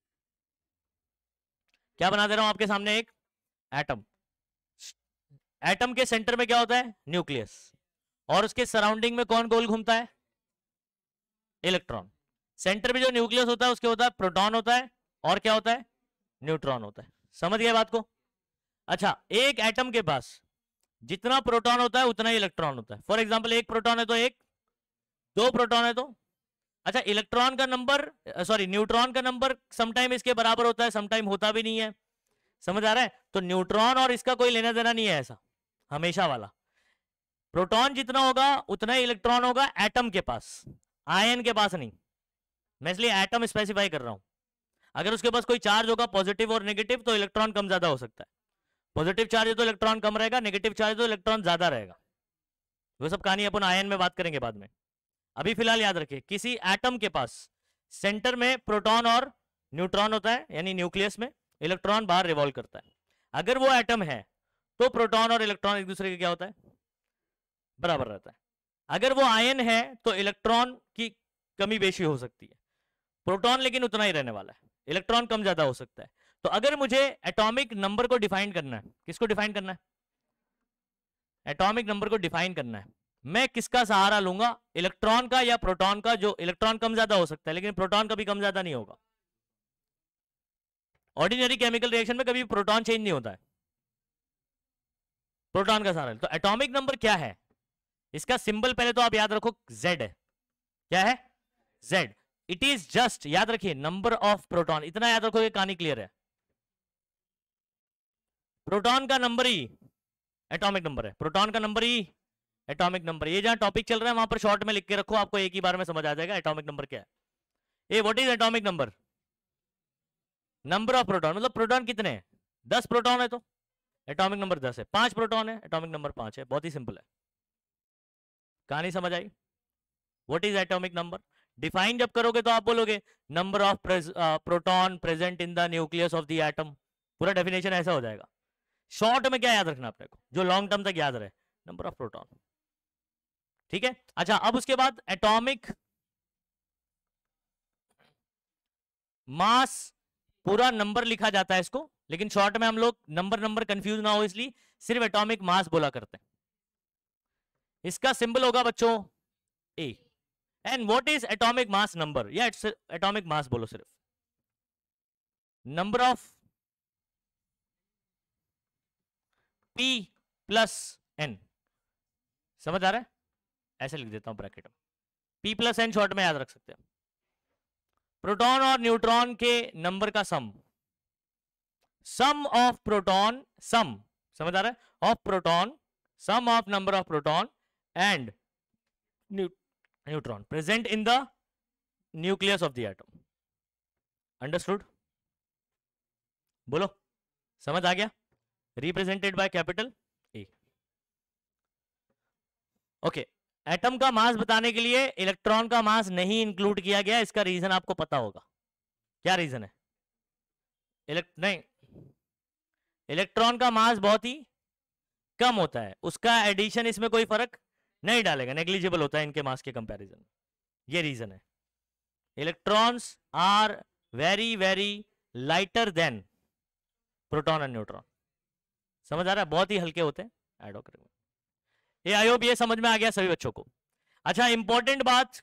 क्या बना दे रहा हूं आपके सामने, एक एटम। एटम के सेंटर में क्या होता है, न्यूक्लियस, और उसके सराउंडिंग में कौन गोल घूमता है, इलेक्ट्रॉन। सेंटर में जो न्यूक्लियस होता है उसके होता है प्रोटॉन होता है, और क्या होता है, न्यूट्रॉन होता है। समझ गए बात को। अच्छा, एक एटम के पास जितना प्रोटॉन होता है उतना ही इलेक्ट्रॉन होता है। फॉर एग्जांपल एक प्रोटॉन है तो एक, दो प्रोटॉन है तो, अच्छा इलेक्ट्रॉन का नंबर, सॉरी न्यूट्रॉन का नंबर समटाइम इसके बराबर होता है, समटाइम होता भी नहीं है। समझ आ रहा है। तो न्यूट्रॉन और इसका कोई लेना देना नहीं है ऐसा, हमेशा वाला। प्रोटॉन जितना होगा उतना ही इलेक्ट्रॉन होगा एटम के पास, आयन के पास नहीं। मैं इसलिए एटम स्पेसिफाई कर रहा हूं। अगर उसके पास कोई चार्ज होगा पॉजिटिव और नेगेटिव तो इलेक्ट्रॉन कम ज्यादा हो सकता है। पॉजिटिव चार्ज है तो इलेक्ट्रॉन कम रहेगा, नेगेटिव चार्ज है तो इलेक्ट्रॉन ज्यादा रहेगा। वो सब कहानी अपन आयन में बात करेंगे बाद में। अभी फिलहाल याद रखिए, किसी एटम के पास सेंटर में प्रोटॉन और न्यूट्रॉन होता है, यानी न्यूक्लियस में इलेक्ट्रॉन बाहर रिवॉल्व करता है। अगर वो एटम है तो प्रोटॉन और इलेक्ट्रॉन एक दूसरे के क्या होता है, बराबर रहता है। अगर वो आयन है तो इलेक्ट्रॉन की कमी बेशी हो सकती है, प्रोटॉन लेकिन उतना ही रहने वाला है, इलेक्ट्रॉन कम ज्यादा हो सकता है। तो अगर मुझे एटॉमिक नंबर को डिफाइन करना है, किसको डिफाइन करना है, एटॉमिक नंबर को डिफाइन करना है, मैं किसका सहारा लूंगा, इलेक्ट्रॉन का या प्रोटॉन का। जो इलेक्ट्रॉन कम ज्यादा हो सकता है लेकिन प्रोटॉन कभी कम ज्यादा नहीं होगा। ऑर्डिनरी केमिकल रिएक्शन में कभी प्रोटॉन चेंज नहीं होता है, प्रोटॉन का सहारा। तो एटॉमिक नंबर क्या है, इसका सिंबल पहले तो आप याद रखो, Z है। क्या है, Z। इट इज जस्ट, याद रखिए, नंबर ऑफ प्रोटॉन, इतना याद रखोगे कहानी क्लियर है। प्रोटॉन का नंबर ही एटॉमिक नंबर है, प्रोटॉन का नंबर ही एटॉमिक नंबर। ये जहां टॉपिक चल रहा है वहां पर शॉर्ट में लिख के रखो, आपको एक ही बार में समझ आ जाएगा एटॉमिक नंबर क्या है। A what is atomic number, number of proton, मतलब प्रोटॉन कितने हैं, दस प्रोटॉन है तो एटॉमिक नंबर दस है, पांच प्रोटॉन है एटॉमिक नंबर पांच है। बहुत ही सिंपल है, कहानी समझ आई। What is atomic number, define जब करोगे तो आप बोलोगे number of proton present in the nucleus of the atom, पूरा डेफिनेशन ऐसा हो जाएगा। शॉर्ट में क्या याद रखना अपने को, जो लॉन्ग टर्म तक याद रहे, नंबर ऑफ प्रोटॉन, ठीक है। अच्छा, अब उसके बाद एटॉमिक मास, पूरा नंबर लिखा जाता है इसको, लेकिन शॉर्ट में हम लोग नंबर नंबर कंफ्यूज ना हो इसलिए सिर्फ एटॉमिक मास बोला करते हैं। इसका सिंबल होगा बच्चों A. And what is atomic mass number, या एटॉमिक मास बोलो सिर्फ, number of P plus N. समझ आ रहा है, ऐसे लिख देता हूं ब्रैकेट में, P प्लस एन शॉर्ट में याद रख सकते हैं। प्रोटॉन और न्यूट्रॉन के नंबर का सम, सम ऑफ प्रोटॉन, सम, समझ आ रहा है, of proton, sum of number of proton and neutron present in the nucleus of the atom. Understood, बोलो, समझ आ गया, represented by capital A. Okay, atom का मास बताने के लिए इलेक्ट्रॉन का मास नहीं इंक्लूड किया गया, इसका रीजन आपको पता होगा। क्या रीजन है, इलेक्ट नहीं, इलेक्ट्रॉन का मास बहुत ही कम होता है, उसका एडिशन इसमें कोई फर्क नहीं डालेगा, नेग्लिजिबल होता है इनके मास के कंपैरिजन। ये रीजन है, electrons are very very lighter than proton and neutron. समझ आ रहा है, बहुत ही हल्के होते हैं एडो करेंगे। ये आई होप ये समझ में आ गया सभी बच्चों को। अच्छा, इंपॉर्टेंट बात,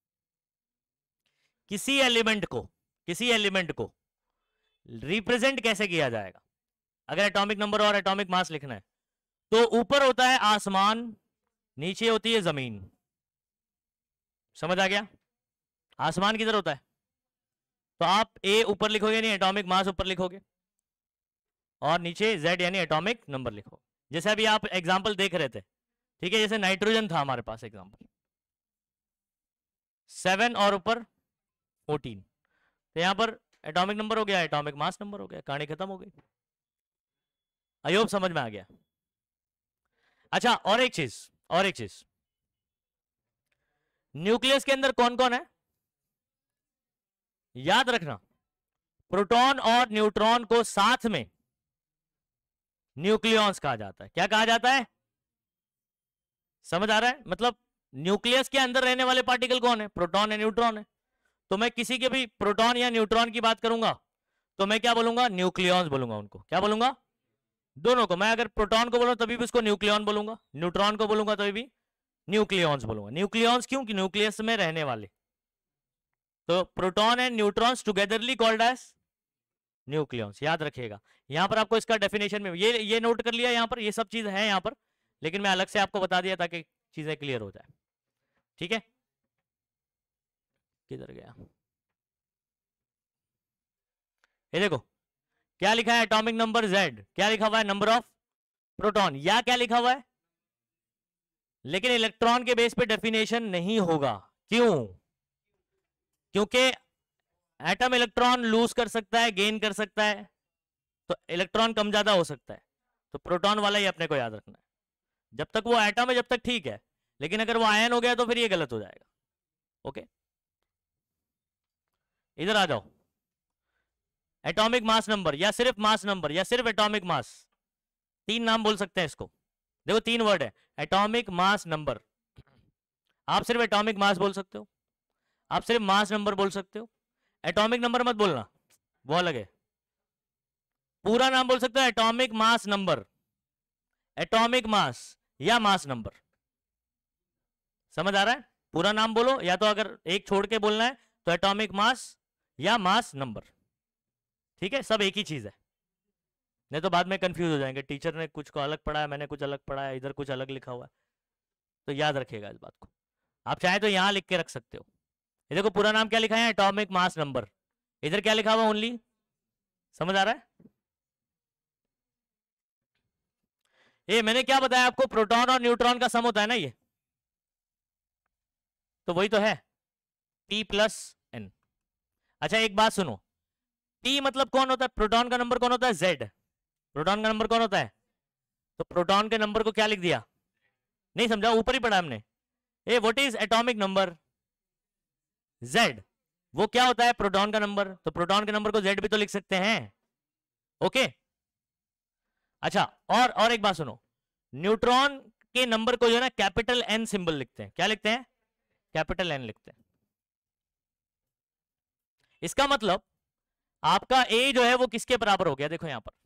किसी एलिमेंट को किसी एलिमेंट को रिप्रेजेंट कैसे किया जाएगा, अगर एटॉमिक नंबर और एटॉमिक मास लिखना है तो ऊपर होता है आसमान, नीचे होती है जमीन। समझ आ गया, आसमान किधर होता है, तो आप ए ऊपर लिखोगे नहीं, एटॉमिक मास ऊपर लिखोगे, और नीचे जेड यानी एटॉमिक नंबर लिखो। जैसे अभी आप एग्जांपल देख रहे थे, ठीक है, जैसे नाइट्रोजन था हमारे पास एग्जांपल, सेवन और ऊपर फोर्टीन, तो यहां पर एटॉमिक नंबर हो गया, एटॉमिक मास नंबर हो गया, कहानी खत्म हो गई। आई होप समझ में आ गया। अच्छा, और एक चीज और एक चीज न्यूक्लियस के अंदर कौन कौन है, याद रखना, प्रोटॉन और न्यूट्रॉन को साथ में न्यूक्लियॉन्स कहा जाता है। क्या कहा जाता है, समझ आ रहा है? मतलब न्यूक्लियस के अंदर रहने वाले पार्टिकल कौन है, प्रोटॉन है न्यूट्रॉन है। तो मैं किसी के भी प्रोटॉन या न्यूट्रॉन की बात करूंगा तो मैं क्या बोलूंगा, न्यूक्लियॉन्स बोलूंगा उनको। क्या बोलूंगा, दोनों को। मैं अगर प्रोटॉन को बोलूं तभी भी उसको न्यूक्लियॉन बोलूंगा, न्यूट्रॉन को बोलूंगा तभी भी न्यूक्लियॉन्स बोलूंगा। न्यूक्लियॉन्स क्यों, कि न्यूक्लियस में रहने वाले। तो proton and neutrons togetherly called as nucleons, याद रखिएगा। यहां पर आपको इसका डेफिनेशन में ये ये नोट कर लिया, यहां पर ये सब चीज है यहां पर, लेकिन मैं अलग से आपको बता दिया ताकि चीजें क्लियर हो जाए। ठीक है, किधर गया, ये देखो क्या लिखा है, एटॉमिक नंबर Z, क्या लिखा हुआ है, नंबर ऑफ प्रोटॉन, या क्या लिखा हुआ है, लेकिन इलेक्ट्रॉन के बेस पे डेफिनेशन नहीं होगा। क्यों, क्योंकि एटम इलेक्ट्रॉन लूज कर सकता है, गेन कर सकता है, तो इलेक्ट्रॉन कम ज्यादा हो सकता है, तो प्रोटॉन वाला ही अपने को याद रखना है। जब तक वो एटम है जब तक ठीक है, लेकिन अगर वो आयन हो गया तो फिर ये गलत हो जाएगा। ओके, इधर आ जाओ, एटॉमिक मास नंबर या सिर्फ मास नंबर या सिर्फ एटॉमिक मास, तीन नाम बोल सकते हैं इसको। देखो तीन वर्ड है, एटॉमिक मास नंबर, आप सिर्फ एटॉमिक मास बोल सकते हो, आप सिर्फ मास नंबर बोल सकते हो, एटॉमिक नंबर मत बोलना, वो अलग है। पूरा नाम बोल सकते हो atomic mass number, atomic mass या मास नंबर, समझ आ रहा है? पूरा नाम बोलो, या तो अगर एक छोड़ के बोलना है तो एटॉमिक मास या मास नंबर, ठीक है, सब एक ही चीज है, नहीं तो बाद में कंफ्यूज हो जाएंगे, टीचर ने कुछ को अलग पढ़ा है, मैंने कुछ अलग पढ़ा है, इधर कुछ अलग लिखा हुआ है। तो याद रखिएगा इस बात को, आप चाहे तो यहां लिख के रख सकते हो। ये देखो पूरा नाम क्या लिखा है, एटॉमिक मास नंबर, इधर क्या लिखा हुआ, ओनली, समझ आ रहा है? ये मैंने क्या बताया आपको, प्रोटॉन और न्यूट्रॉन का सम होता है ना ये, तो वही तो है, P प्लस एन। अच्छा एक बात सुनो, P मतलब कौन होता है, प्रोटॉन का नंबर कौन होता है, Z, प्रोटॉन का नंबर कौन होता है, तो प्रोटॉन के नंबर को क्या लिख दिया, नहीं समझा, ऊपर ही पढ़ा हमने। A what is atomic number, Z, वो क्या होता है, प्रोटॉन का नंबर, तो प्रोटॉन के नंबर को Z भी तो लिख सकते हैं। ओके, अच्छा और और एक बात सुनो, न्यूट्रॉन के नंबर को जो है ना कैपिटल N सिंबल लिखते हैं, क्या लिखते हैं, कैपिटल N लिखते हैं। इसका मतलब आपका A जो है वो किसके बराबर हो गया, देखो यहां पर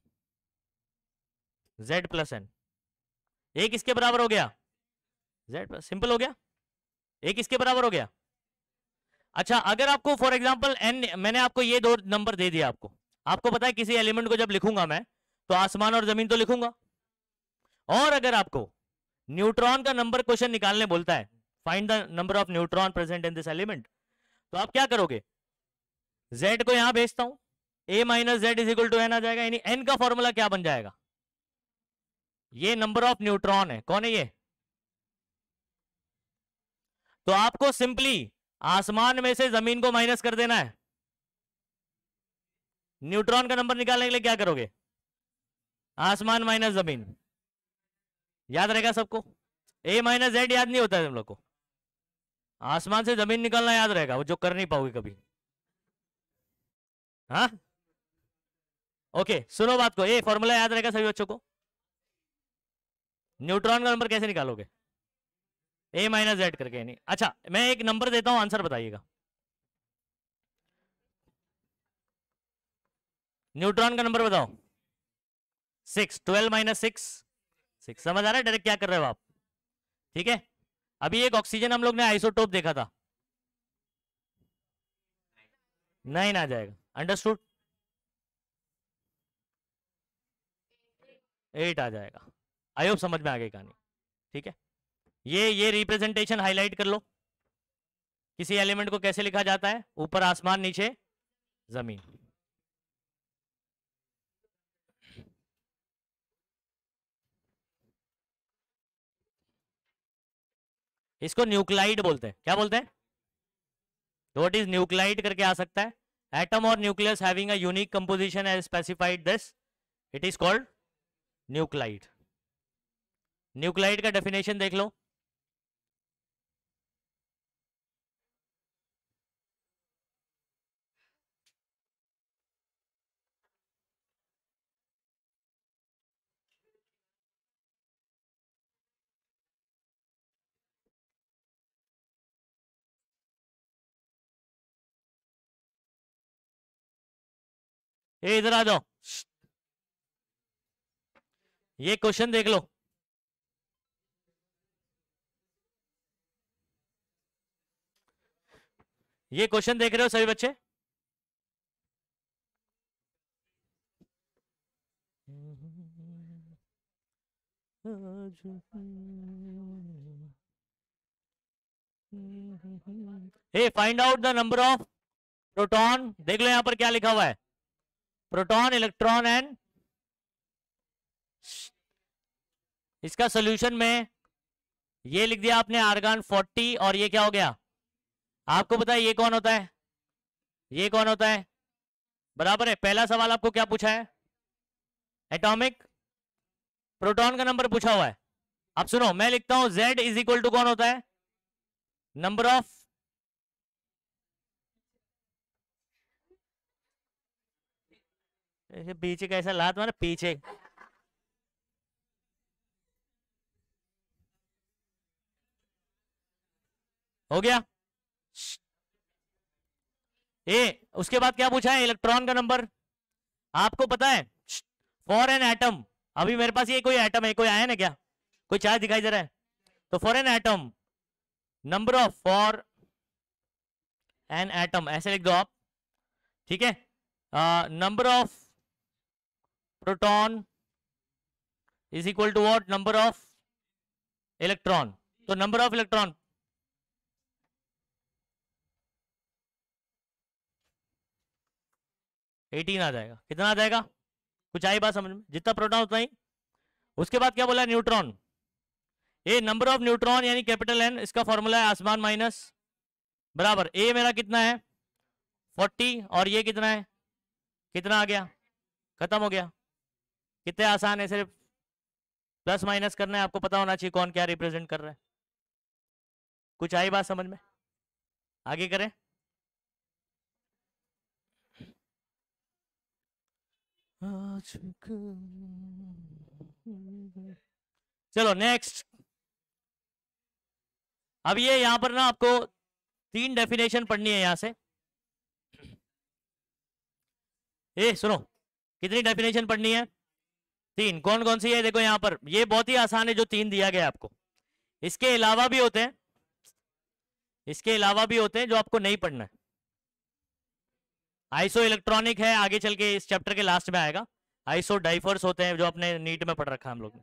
Z प्लस एन, ए किसके बराबर हो गया, Z प्लस, सिंपल हो गया, ए किसके बराबर हो गया। अच्छा अगर आपको फॉर एग्जांपल n, मैंने आपको ये दो नंबर दे दिया, आपको आपको पता है किसी एलिमेंट को जब लिखूंगा मैं तो आसमान और जमीन तो लिखूंगा, और अगर आपको न्यूट्रॉन का नंबर क्वेश्चन निकालने बोलता है, find the number of neutron present in this element, तो आप क्या करोगे, Z को यहां भेजता हूं, a minus Z is equal to N आ जाएगा, यानी n का फॉर्मूला क्या बन जाएगा, ये नंबर ऑफ न्यूट्रॉन है, कौन है ये, तो आपको सिंपली आसमान में से जमीन को माइनस कर देना है, न्यूट्रॉन का नंबर निकालने के लिए क्या करोगे, आसमान माइनस जमीन, याद रहेगा सबको, a माइनस जेड याद नहीं होता है तुम लोग को, आसमान से जमीन निकालना याद रहेगा, वो जो कर नहीं पाओगे कभी। हाँ ओके, सुनो बात को, ए फॉर्मूला याद रहेगा सभी बच्चों को, न्यूट्रॉन का नंबर कैसे निकालोगे, a माइनस जेड करके, नहीं। अच्छा मैं एक नंबर देता हूं, आंसर बताइएगा, न्यूट्रॉन का नंबर बताओ, six, twelve minus six, six, समझ आ रहा है डायरेक्ट क्या कर रहे हो आप, ठीक है। अभी एक ऑक्सीजन हम लोग ने आइसोटोप देखा था, नाइन आ जाएगा, अंडरस्टूड, एट आ जाएगा, आई होप समझ में आ गई कहानी, ठीक है। ये ये रिप्रेजेंटेशन हाईलाइट कर लो, किसी एलिमेंट को कैसे लिखा जाता है, ऊपर आसमान नीचे जमीन, इसको न्यूक्लाइड बोलते हैं, क्या बोलते हैं, व्हाट इज न्यूक्लाइड करके आ सकता है, एटम और nucleus having a unique composition as specified this, it is called nuclide. Nuclide का डेफिनेशन देख लो, ए इधर आ जाओ, ये क्वेश्चन देख लो। ये क्वेश्चन देख रहे हो सभी बच्चे? A find out the number of proton. देख लो यहां पर क्या लिखा हुआ है, प्रोटॉन, इलेक्ट्रॉन एंड, इसका सॉल्यूशन में ये लिख दिया आपने आर्गन चालीस, और ये क्या हो गया आपको पता है ये कौन होता है, ये कौन होता है, बराबर है। पहला सवाल आपको क्या पूछा है, एटॉमिक प्रोटॉन का नंबर पूछा हुआ है। अब सुनो मैं लिखता हूं Z इज इक्वल टू कौन होता है, नंबर ऑफ, पीछे कैसा लात मारा पीछे, हो गया। ए उसके बाद क्या पूछा है, इलेक्ट्रॉन का नंबर। आपको पता है फॉर एन एटम, अभी मेरे पास ये कोई एटम है, कोई आया ना क्या, कोई चार्ज दिखाई दे रहा है, तो for an atom number of, for an atom ऐसे लिख दो आप, ठीक है। Number of proton is equal to what, number of electron. तो नंबर ऑफ इलेक्ट्रॉन अठारह आ जाएगा। कितना आ जाएगा, कुछ आई बात समझ में, जितना प्रोटॉन उतना ही। उसके बाद क्या बोला, neutron. A number of neutron यानी कैपिटल एन, इसका फॉर्मूला है आसमान माइनस, बराबर ए मेरा कितना है चालीस, और ये कितना है, कितना आ गया, खत्म हो गया। कितने आसान है, सिर्फ प्लस माइनस करना है, आपको पता होना चाहिए कौन क्या रिप्रेजेंट कर रहा है। कुछ आई बात समझ में, आगे करें। चलो नेक्स्ट। अब ये यहां पर ना आपको तीन डेफिनेशन पढ़नी है यहां से। ए सुनो, कितनी डेफिनेशन पढ़नी है, तीन। कौन कौन सी है, देखो यहां पर, ये बहुत ही आसान है जो तीन दिया गया आपको। इसके अलावा भी होते हैं, इसके अलावा भी होते हैं जो आपको नहीं पढ़ना है। आइसो इलेक्ट्रॉनिक है, आगे चल के इस चैप्टर के लास्ट में आएगा। आइसो डाइफर्स होते हैं जो अपने नीट में पढ़ रखा है हम लोग ने।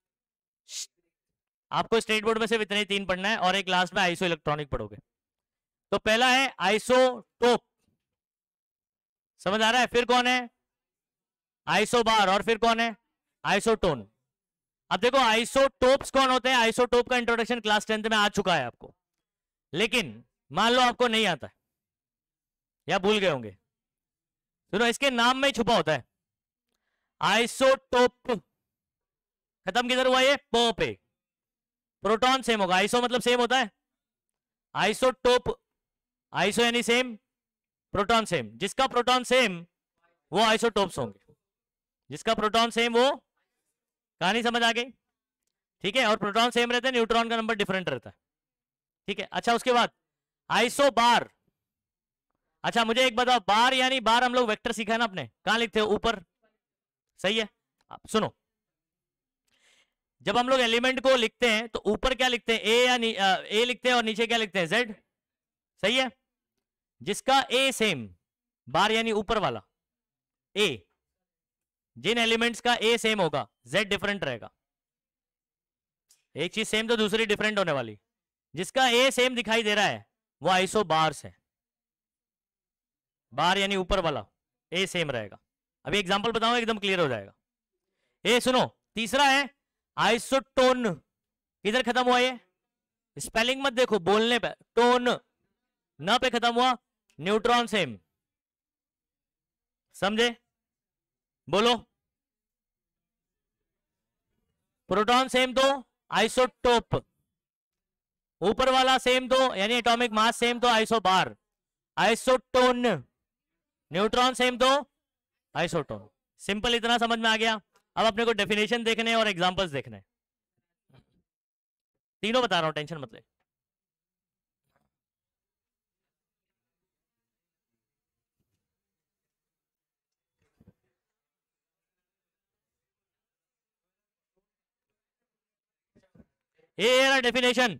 आपको स्टेट बोर्ड में सिर्फ इतने ही तीन पढ़ना है, और एक लास्ट में आइसो इलेक्ट्रॉनिक पढ़ोगे। तो पहला है आइसोटोप, समझ आ रहा है। फिर कौन है, आइसोबार, और फिर कौन है, आइसोटोन। अब देखो आइसोटोप्स कौन होते हैं, आइसोटोप का इंट्रोडक्शन क्लास टेंथ में आ चुका है आपको, लेकिन मान लो आपको नहीं आता है या भूल गए होंगे, सुनो इसके नाम में छुपा होता है आइसोटोप। खत्म किधर हुआ ये, पो पे। प्रोटॉन सेम होगा, आइसो मतलब सेम होता है, आइसोटोप, आइसो यानी सेम, प्रोटॉन सेम। जिसका प्रोटॉन सेम वो आइसोटोप्स होंगे, जिसका प्रोटॉन सेम वो, कहानी समझ आ गई, ठीक है। और प्रोटॉन सेम रहता है, न्यूट्रॉन का नंबर डिफरेंट रहता है, ठीक है। अच्छा उसके बाद आइसोबार। अच्छा मुझे एक बताओ, बार यानी बार हम लोग वेक्टर सीखा है ना अपने, कहां लिखते हो, ऊपर, सही है। अब सुनो, जब हम लोग एलिमेंट को लिखते हैं तो ऊपर क्या लिखते हैं, ए या ए लिखते हैं, और नीचे क्या लिखते हैं, जेड, सही है। जिसका ए सेम, बार यानी ऊपर वाला ए, जिन एलिमेंट्स का ए सेम होगा जेड डिफरेंट रहेगा। एक चीज सेम तो दूसरी डिफरेंट होने वाली। जिसका ए सेम दिखाई दे रहा है वो आइसो बार्स है, बार यानी ऊपर वाला ए सेम रहेगा। अभी एग्जांपल बताऊं एकदम क्लियर हो जाएगा। ए सुनो, तीसरा है आइसोटोन। किधर खत्म हुआ ये, स्पेलिंग मत देखो, बोलने पे, टोन न पे खत्म हुआ, न्यूट्रॉन सेम, समझे, बोलो। प्रोटॉन सेम तो आइसोटोप, ऊपर वाला सेम तो यानी एटॉमिक मास सेम तो आइसोबार, आइसोटोन, न्यूट्रॉन सेम तो आइसोटोन। सिंपल, इतना समझ में आ गया। अब अपने को डेफिनेशन देखने और एग्जांपल्स देखने, तीनों बता रहा हूं, टेंशन मत ले। ये रहा डेफिनेशन।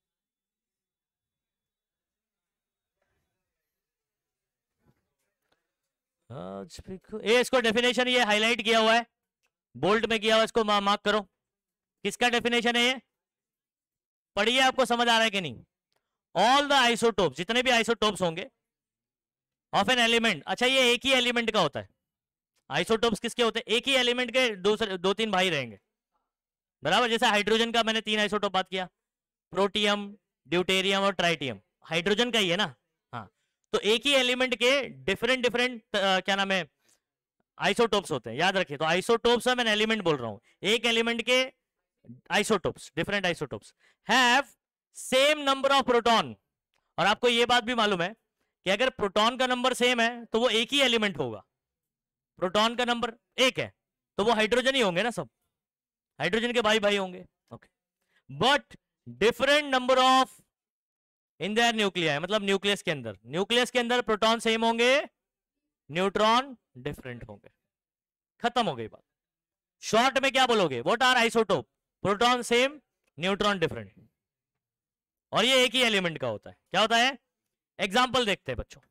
ये इसको डेफिनेशन ये हाईलाइट किया हुआ है, बोल्ड में किया हुआ है, इसको मार्क करो। किसका डेफिनेशन है ये? पढ़िए, आपको समझ आ रहा है कि नहीं? ऑल द आइसोटोप्स, जितने भी आइसोटोप्स होंगे ऑफ एन एलिमेंट। अच्छा, ये एक ही एलिमेंट का होता है। आइसोटोप्स किसके होते हैं? एक ही एलिमेंट के दूसरे दो तीन भाई रहेंगे, बराबर। जैसे हाइड्रोजन का मैंने तीन आइसोटोप बात किया, प्रोटियम, ड्यूटेरियम और ट्राइटियम, हाइड्रोजन का ही है ना। हाँ, तो एक ही एलिमेंट के डिफरेंट डिफरेंट क्या नाम है, आइसोटोप्स होते हैं, याद रखिए। तो आइसोटोप्स है, मैं एलिमेंट बोल रहा हूं, एक एलिमेंट के isotopes, different isotopes have same number of proton. और आपको यह बात भी मालूम है कि अगर प्रोटॉन का नंबर सेम है तो वो एक ही एलिमेंट होगा। प्रोटॉन का नंबर एक है तो वो हाइड्रोजन ही होंगे ना, सब हाइड्रोजन के भाई भाई होंगे। Okay, but different number of in their nuclei, मतलब न्यूक्लियस के अंदर, न्यूक्लियस के अंदर प्रोटॉन सेम होंगे, न्यूट्रॉन डिफरेंट होंगे। खत्म हो गई बात। शॉर्ट में क्या बोलोगे? What are isotope? Proton same, neutron different, और ये एक ही एलिमेंट का होता है। क्या होता है? एग्जाम्पल देखते हैं बच्चों,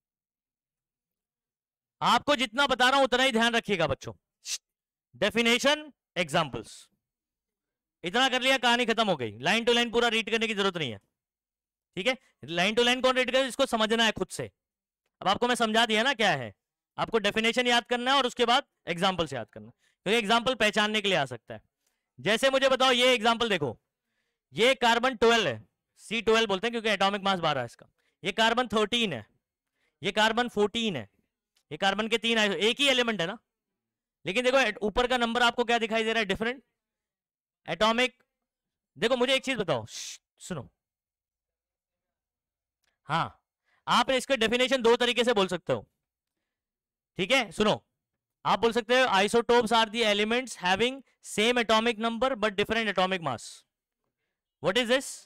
आपको जितना बता रहा हूं उतना ही ध्यान रखिएगा बच्चों। डेफिनेशन, एग्जाम्पल्स, इतना कर लिया, कहानी खत्म हो गई। लाइन टू लाइन पूरा रीड करने की जरूरत नहीं है, ठीक है? लाइन टू लाइन कौन रीड करे? इसको समझना है खुद से। अब आपको मैं समझा दिया ना क्या है, आपको डेफिनेशन याद करना है और उसके बाद एग्जाम्पल्स याद करना है, क्योंकि एग्जाम्पल पहचानने के लिए आ सकता है। जैसे मुझे बताओ, ये एग्जाम्पल देखो, ये कार्बन ट्वेल्व है, सी ट्वेल्व बोलते हैं क्योंकि एटॉमिक मास बारह है इसका। ये कार्बन थर्टीन है, ये कार्बन फोर्टीन है, ये कार्बन के तीन, एक ही एलिमेंट है ना, लेकिन देखो ऊपर का नंबर आपको क्या दिखाई दे रहा है? Different atomic. देखो मुझे एक चीज बताओ, सुनो, हाँ, आप इसके डेफिनेशन दो तरीके से बोल सकते हो, ठीक है? सुनो, आप बोल सकते हो isotopes are the elements having same atomic number but different atomic mass. What is this?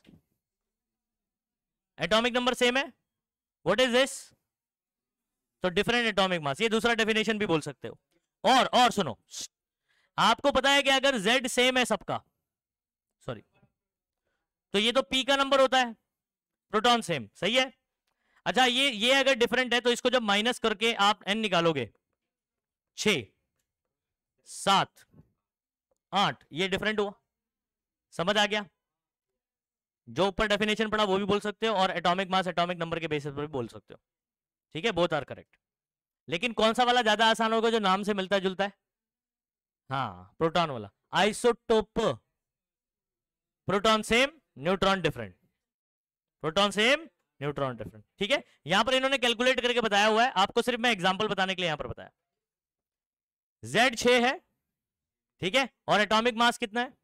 Atomic number same है, व्हाट इज दिस? तो डिफरेंट एटॉमिक मास। ये दूसरा डेफिनेशन भी बोल सकते हो। और और सुनो, आपको पता है कि अगर Z सेम है सबका, सॉरी, तो ये तो P का नंबर होता है, प्रोटॉन सेम, सही है? अच्छा, ये ये अगर डिफरेंट है तो इसको जब माइनस करके आप n निकालोगे, छ, सात, आठ, ये डिफरेंट हुआ। समझ आ गया? जो ऊपर डेफिनेशन पढ़ा वो भी बोल सकते हो, और एटॉमिक मास एटॉमिक नंबर के बेसिस पर भी बोल सकते हो, ठीक है? Both are correct. लेकिन कौन सा वाला ज्यादा आसान होगा? जो नाम से मिलता जुलता है, हाँ, प्रोटॉन वाला। Isotope, proton same, neutron different, proton same, neutron different, ठीक है? यहां पर इन्होंने कैलकुलेट करके बताया हुआ है, आपको सिर्फ मैं एग्जांपल बताने के लिए यहां पर बताया। Z छह है, ठीक है, और एटॉमिक मास कितना है?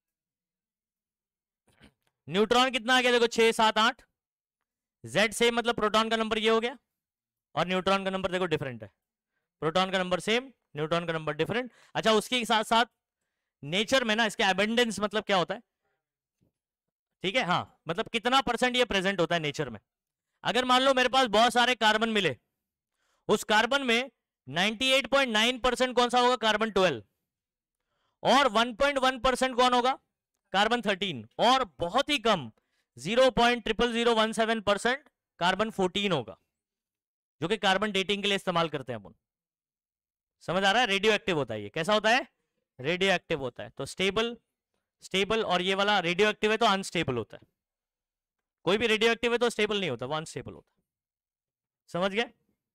न्यूट्रॉन कितना आ गया? देखो छह, सात, आठ। Z सेम मतलब प्रोटॉन का नंबर ये हो गया, और न्यूट्रॉन का नंबर देखो डिफरेंट है। प्रोटॉन का नंबर सेम, न्यूट्रॉन का नंबर डिफरेंट। अच्छा, उसके साथ साथ नेचर में ना इसके एबंडेंस मतलब क्या होता है, ठीक है? हाँ, मतलब कितना परसेंट ये प्रेजेंट होता है नेचर में। अगर मान लो मेरे पास बहुत सारे कार्बन मिले, उस कार्बन में अट्ठानवे पॉइंट नौ परसेंट कौन सा होगा? कार्बन ट्वेल्व, और वन पॉइंट वन परसेंट कौन होगा? कार्बन थर्टीन, और बहुत ही कम zero point zero zero one seven percent carbon fourteen होगा, जो कि कार्बन डेटिंग के लिए इस्तेमाल करते हैं अपन। समझ आ रहा है? रेडियो एक्टिव होता है ये। कैसा होता है? रेडियो एक्टिव होता है। तो स्टेबल, स्टेबल, और ये वाला रेडियो एक्टिव है तो अनस्टेबल होता है। कोई भी रेडियो एक्टिव है तो स्टेबल नहीं होता, वो अनस्टेबल होता है। समझ गए?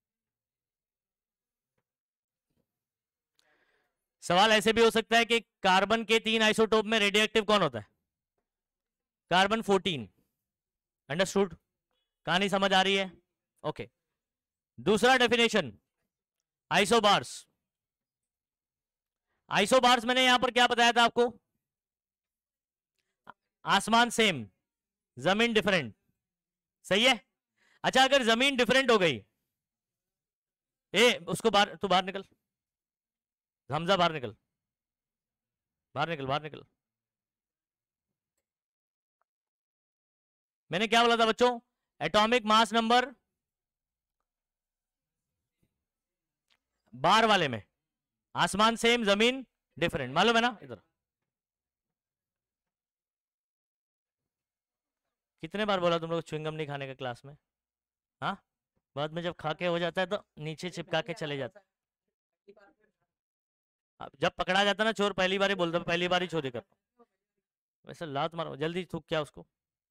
सवाल ऐसे भी हो सकता है कि कार्बन के तीन आइसोटोप में रेडियो एक्टिव कौन होता है? Carbon fourteen. अंडरस्टूड? कहानी समझ आ रही है? ओके। दूसरा डेफिनेशन, आइसोबार्स। आइसोबार्स मैंने यहां पर क्या बताया था आपको? आसमान सेम, जमीन डिफरेंट, सही है? अच्छा, अगर जमीन डिफरेंट हो गई, ए उसको बाहर, तू बाहर निकल, हमजा बाहर निकल, बाहर निकल, बाहर निकल। मैंने क्या बोला था बच्चों? एटॉमिक मास नंबर बार वाले में आसमान सेम, जमीन डिफरेंट, मालूम है ना? इधर कितने बार बोला तुम लोग च्युइंगम नहीं खाने का क्लास में? हाँ, बाद में जब खा के हो जाता है तो नीचे चिपका के चले जाता है। अब जब पकड़ा जाता है ना चोर, पहली बार ही बोलता, पहली बार ही चोरी करता हूँ। वैसे लात मारो, जल्दी थूक क्या उसको।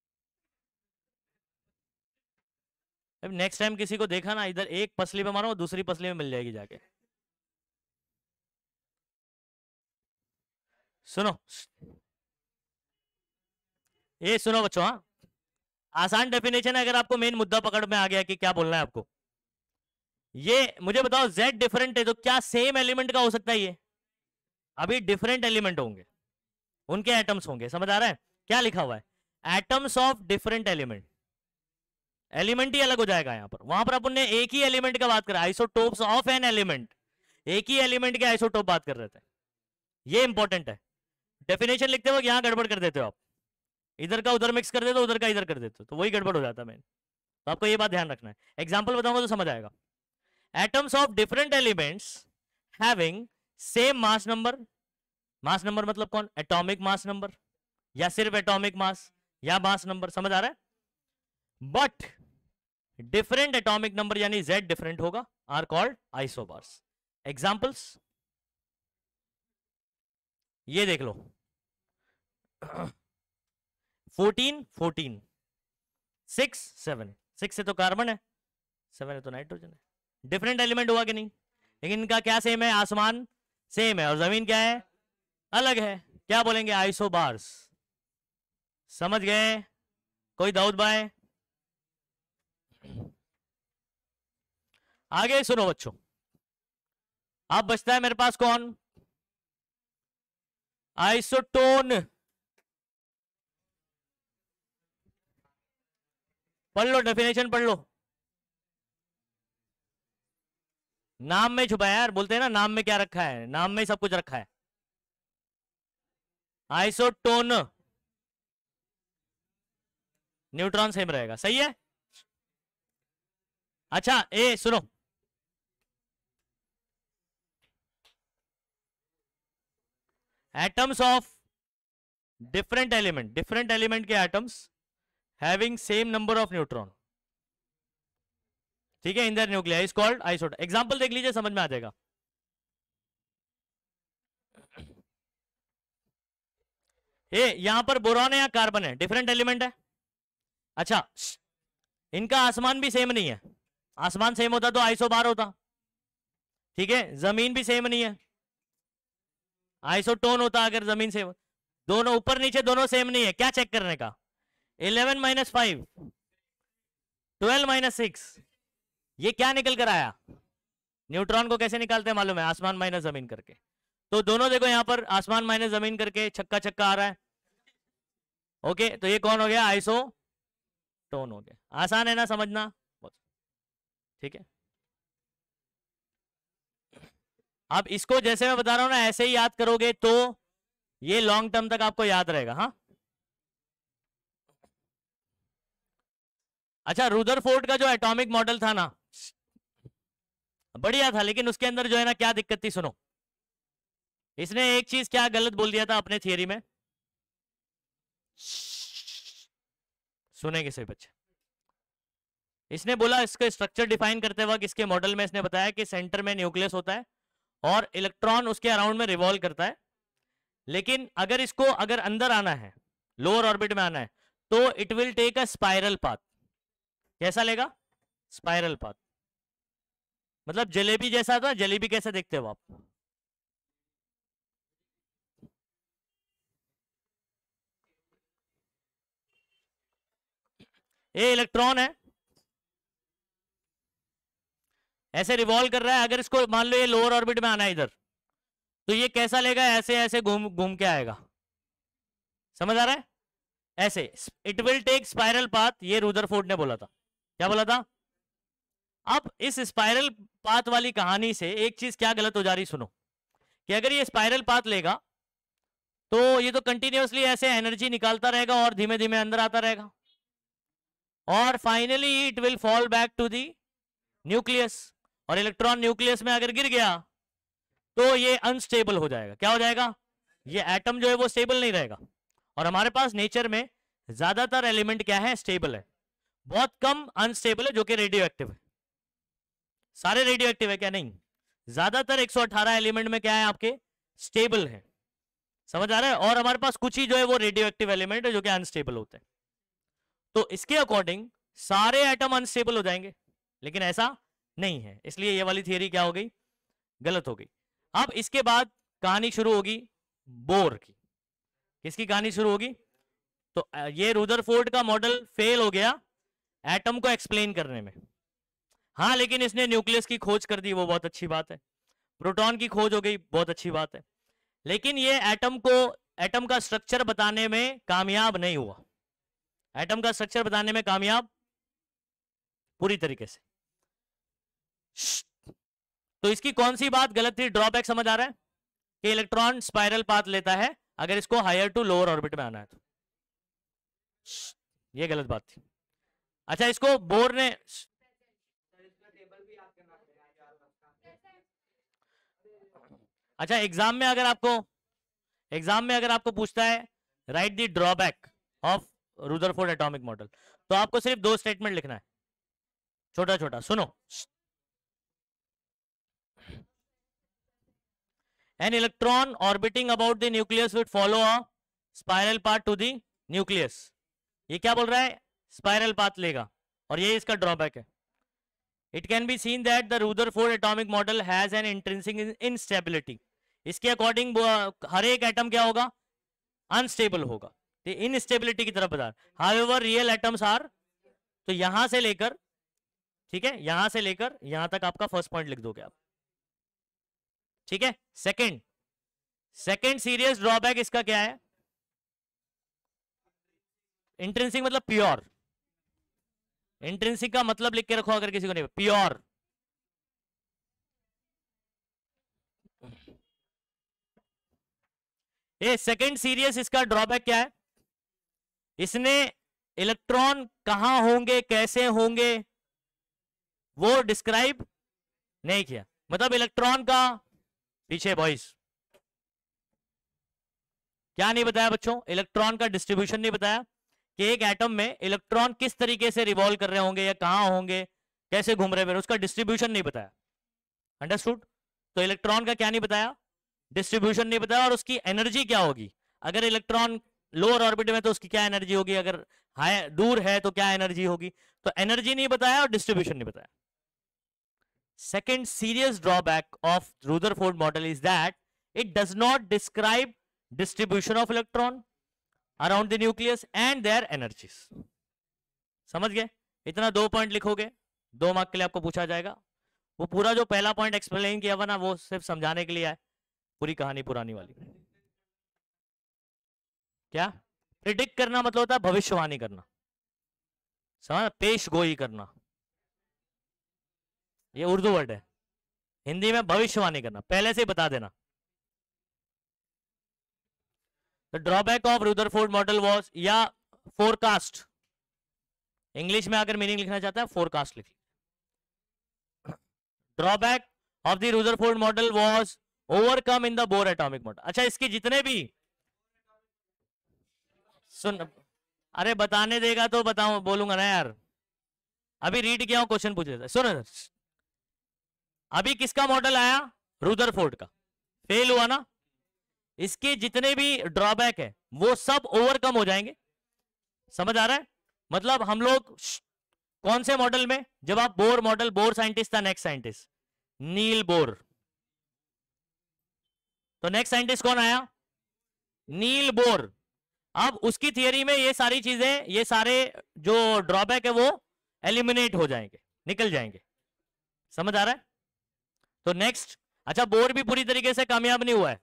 अब नेक्स्ट टाइम किसी को देखा ना, इधर एक पसली पे मारो, दूसरी पसली में मिल जाएगी जाके। सुनो, ये सुनो बच्चों, हाँ आसान डेफिनेशन है, अगर आपको मेन मुद्दा पकड़ में आ गया कि क्या बोलना है आपको। ये मुझे बताओ, Z डिफरेंट है तो क्या सेम एलिमेंट का हो सकता है ये? अभी डिफरेंट एलिमेंट होंगे, उनके एटम्स होंगे, समझ आ रहा है? क्या लिखा हुआ है? Atoms of different element, element ही अलग हो जाएगा यहां पर। वहां पर अपन ने एक ही एलिमेंट का बात करा, आइसोटोप्स ऑफ एन एलिमेंट, एक ही एलिमेंट के आइसोटोप बात कर रहे थे। ये इंपॉर्टेंट है, डेफिनेशन लिखते वक्त यहां गड़बड़ कर देते हो आप, इधर का उधर मिक्स कर देते हो, उधर का इधर कर देते हो, तो वही गड़बड़ हो जाता है। मैं तो आपको ये बात ध्यान रखना है, एग्जाम्पल बताऊंगा तो समझ आएगा। Atoms of different elements having same mass number, mass number मतलब कौन? एटॉमिक मास नंबर, या सिर्फ एटॉमिक मास, या मास नंबर, समझ आ रहा है? बट डिफरेंट एटॉमिक नंबर यानी Z डिफरेंट होगा, आर कॉल्ड आइसोबार्स। एग्जांपल्स ये देख लो, fourteen fourteen, six seven, six से तो कार्बन है, सेवन है तो नाइट्रोजन है। डिफरेंट एलिमेंट हुआ कि नहीं? लेकिन इनका क्या सेम है? आसमान सेम है और जमीन क्या है? अलग है। क्या बोलेंगे? आइसोबार्स। समझ गए? कोई दाऊद भाई? आगे सुनो बच्चों, अब बचता है मेरे पास कौन? आइसोटोन। पढ़ लो, डेफिनेशन पढ़ लो। नाम में छुपा है यार, बोलते हैं ना नाम में क्या रखा है, नाम में सब कुछ रखा है। आइसोटोन, न्यूट्रॉन सेम रहेगा, सही है। अच्छा ए सुनो, atoms of different element, different element के atoms having same number of neutron, ठीक है, in their nuclear is called isotone. Example देख लीजिए, समझ में आ जाएगा। ए यहां पर बोरॉन है या कार्बन है? डिफरेंट एलिमेंट है। अच्छा, इनका आसमान भी सेम नहीं है, आसमान सेम होता तो आइसोबार होता, ठीक है। जमीन भी सेम नहीं है, आइसोटोन होता अगर जमीन सेम। दोनों ऊपर नीचे दोनों सेम नहीं है, क्या चेक करने का? Eleven minus five, twelve minus six, ये क्या निकल कर आया? न्यूट्रॉन को कैसे निकालते हैं मालूम है? आसमान माइनस जमीन करके। तो दोनों देखो यहां पर आसमान माइनस जमीन करके छक्का छक्का आ रहा है, ओके। तो ये कौन हो गया? आइसोटोन हो गया। आसान है ना समझना? ठीक है। अब इसको जैसे मैं बता रहा हूं ना, ऐसे ही याद करोगे तो ये लॉन्ग टर्म तक आपको याद रहेगा। हाँ, अच्छा, रुदरफोर्ड का जो एटॉमिक मॉडल था ना, बढ़िया था, लेकिन उसके अंदर जो है ना क्या दिक्कत थी, सुनो। इसने एक चीज क्या गलत बोल दिया था अपने थियरी में, सुनेंगे सही बच्चे। इसने बोला, इसका स्ट्रक्चर डिफाइन करते वक्त इसके मॉडल में इसने बताया कि सेंटर में न्यूक्लियस होता है और इलेक्ट्रॉन उसके अराउंड में रिवॉल्व करता है। लेकिन अगर इसको अगर अंदर आना है, लोअर ऑर्बिट में आना है, तो it will take a spiral path. कैसा लेगा? Spiral path. मतलब जलेबी जैसा था। जलेबी कैसे देखते हो आप? ये इलेक्ट्रॉन है, ऐसे रिवॉल्व कर रहा है। अगर इसको मान लो ये लोअर ऑर्बिट में आना है इधर, तो ये कैसा लेगा? ऐसे ऐसे घूम घूम के आएगा, समझ आ रहा है? ऐसे it will take spiral path, ये रुदरफोर्ड ने बोला था। क्या बोला था? अब इस स्पाइरल पाथ वाली कहानी से एक चीज क्या गलत हो जा रही, सुनो, कि अगर ये स्पाइरल पाथ लेगा तो ये तो कंटिन्यूअसली ऐसे एनर्जी निकालता रहेगा और धीमे धीमे अंदर आता रहेगा, और finally it will fall back to the nucleus. और इलेक्ट्रॉन न्यूक्लियस में अगर गिर गया तो ये अनस्टेबल हो जाएगा। क्या हो जाएगा? ये एटम जो है वो स्टेबल नहीं रहेगा। और हमारे पास नेचर में ज्यादातर एलिमेंट क्या है, स्टेबल है, बहुत कम अनस्टेबल है जो कि रेडियो एक्टिव है। सारे रेडियो एक्टिव है क्या, नहीं, ज्यादातर एक सौ अठारह एलिमेंट में क्या है आपके, स्टेबल है। समझ आ रहा है? और हमारे पास कुछ ही जो है वो रेडियो एक्टिव एलिमेंट है जो कि अनस्टेबल होते हैं। तो इसके अकॉर्डिंग सारे एटम अनस्टेबल हो जाएंगे, लेकिन ऐसा नहीं है, इसलिए ये वाली थियरी क्या हो गई, गलत हो गई। अब इसके बाद कहानी शुरू होगी बोर की। किसकी कहानी शुरू होगी? तो ये रुदरफोर्ड का मॉडल फेल हो गया एटम को एक्सप्लेन करने में। हाँ, लेकिन इसने न्यूक्लियस की खोज कर दी, वो बहुत अच्छी बात है। प्रोटॉन की खोज हो गई, बहुत अच्छी बात है। लेकिन ये एटम को, एटम का स्ट्रक्चर बताने में कामयाब नहीं हुआ। एटम का स्ट्रक्चर बताने में कामयाब पूरी तरीके से। तो इसकी कौन सी बात गलत थी, ड्रॉबैक समझ आ रहा है कि इलेक्ट्रॉन स्पाइरल पाथ लेता है अगर इसको हायर टू लोअर ऑर्बिट में आना है तो। ये गलत बात थी। अच्छा, इसको बोर ने, अच्छा एग्जाम में अगर आपको एग्जाम में अगर आपको पूछता है write the drawback of Rutherford atomic model, तो आपको सिर्फ दो स्टेटमेंट लिखना है, छोटा छोटा, सुनो। An electron orbiting about the nucleus would follow a spiral path to the nucleus. ये क्या बोल रहा है, स्पाइरल पाथ लेगा, और ये इसका ड्रॉबैक है। It can be seen that the Rutherford atomic model has an intrinsic instability. इसके अकॉर्डिंग हर एक एटम क्या होगा, अनस्टेबल होगा, तो इनस्टेबिलिटी की तरफ बता। However, real atoms are, तो यहां से लेकर, ठीक है, यहां से लेकर यहां तक आपका फर्स्ट पॉइंट लिख दोगे आप, ठीक है। सेकंड सेकंड सीरियस ड्रॉबैक इसका क्या है, इंट्रिंसिक मतलब प्योर, इंट्रिंसिक का मतलब लिख के रखो अगर किसी को नहीं, प्योर। ये सेकंड सीरियस इसका ड्रॉबैक क्या है, इसने इलेक्ट्रॉन कहां होंगे, कैसे होंगे, वो डिस्क्राइब नहीं किया। मतलब इलेक्ट्रॉन का पीछे बॉयज क्या नहीं बताया बच्चों, इलेक्ट्रॉन का डिस्ट्रीब्यूशन नहीं बताया कि एक एटम में इलेक्ट्रॉन किस तरीके से रिवॉल्व कर रहे होंगे या कहां होंगे, कैसे घूम रहे हैं, उसका डिस्ट्रीब्यूशन नहीं बताया। अंडरस्टूड? तो इलेक्ट्रॉन का क्या नहीं बताया, डिस्ट्रीब्यूशन नहीं बताया, और उसकी एनर्जी क्या होगी, अगर इलेक्ट्रॉन लोअर ऑर्बिट में तो उसकी क्या एनर्जी होगी, अगर हाई दूर है तो क्या एनर्जी होगी, तो एनर्जी नहीं बताया और डिस्ट्रीब्यूशन नहीं बताया। Second serious drawback of Rutherford model is that it does not describe distribution of electron around the nucleus and their energies. समझ गए? इतना दो पॉइंट लिखोगे, दो मार्क के लिए आपको पूछा जाएगा। वो पूरा जो पहला पॉइंट एक्सप्लेन किया हुआ ना, वो सिर्फ समझाने के लिए है, पूरी कहानी पुरानी वाली। क्या प्रिडिक्ट करना मतलब होता है भविष्यवाणी करना, समझ, पेश गोई करना, ये उर्दू वर्ड है, हिंदी में भविष्यवाणी करना, पहले से ही बता देना। The drawback of Rutherford model was, या फोरकास्ट, इंग्लिश में अगर मीनिंग लिखना चाहता है फोरकास्ट लिख। Drawback of the Rutherford model was overcome in the Bohr atomic model. अच्छा, इसके जितने भी, सुन, अरे बताने देगा तो बताऊं, बोलूंगा ना यार, अभी रीड किया हूं, क्वेश्चन पूछ लेता। सुनो, अभी किसका मॉडल आया, रुदरफोर्ड का, फेल हुआ ना, इसके जितने भी ड्रॉबैक है वो सब ओवरकम हो जाएंगे। समझ आ रहा है? मतलब हम लोग कौन से मॉडल में, जब आप बोर मॉडल, बोर साइंटिस्ट था नेक्स्ट साइंटिस्ट नील बोर, तो नेक्स्ट साइंटिस्ट कौन आया, नील बोर। अब उसकी थियरी में ये सारी चीजें, ये सारे जो ड्रॉबैक है वो एलिमिनेट हो जाएंगे, निकल जाएंगे। समझ आ रहा है? तो नेक्स्ट, अच्छा बोर भी पूरी तरीके से कामयाब नहीं हुआ है,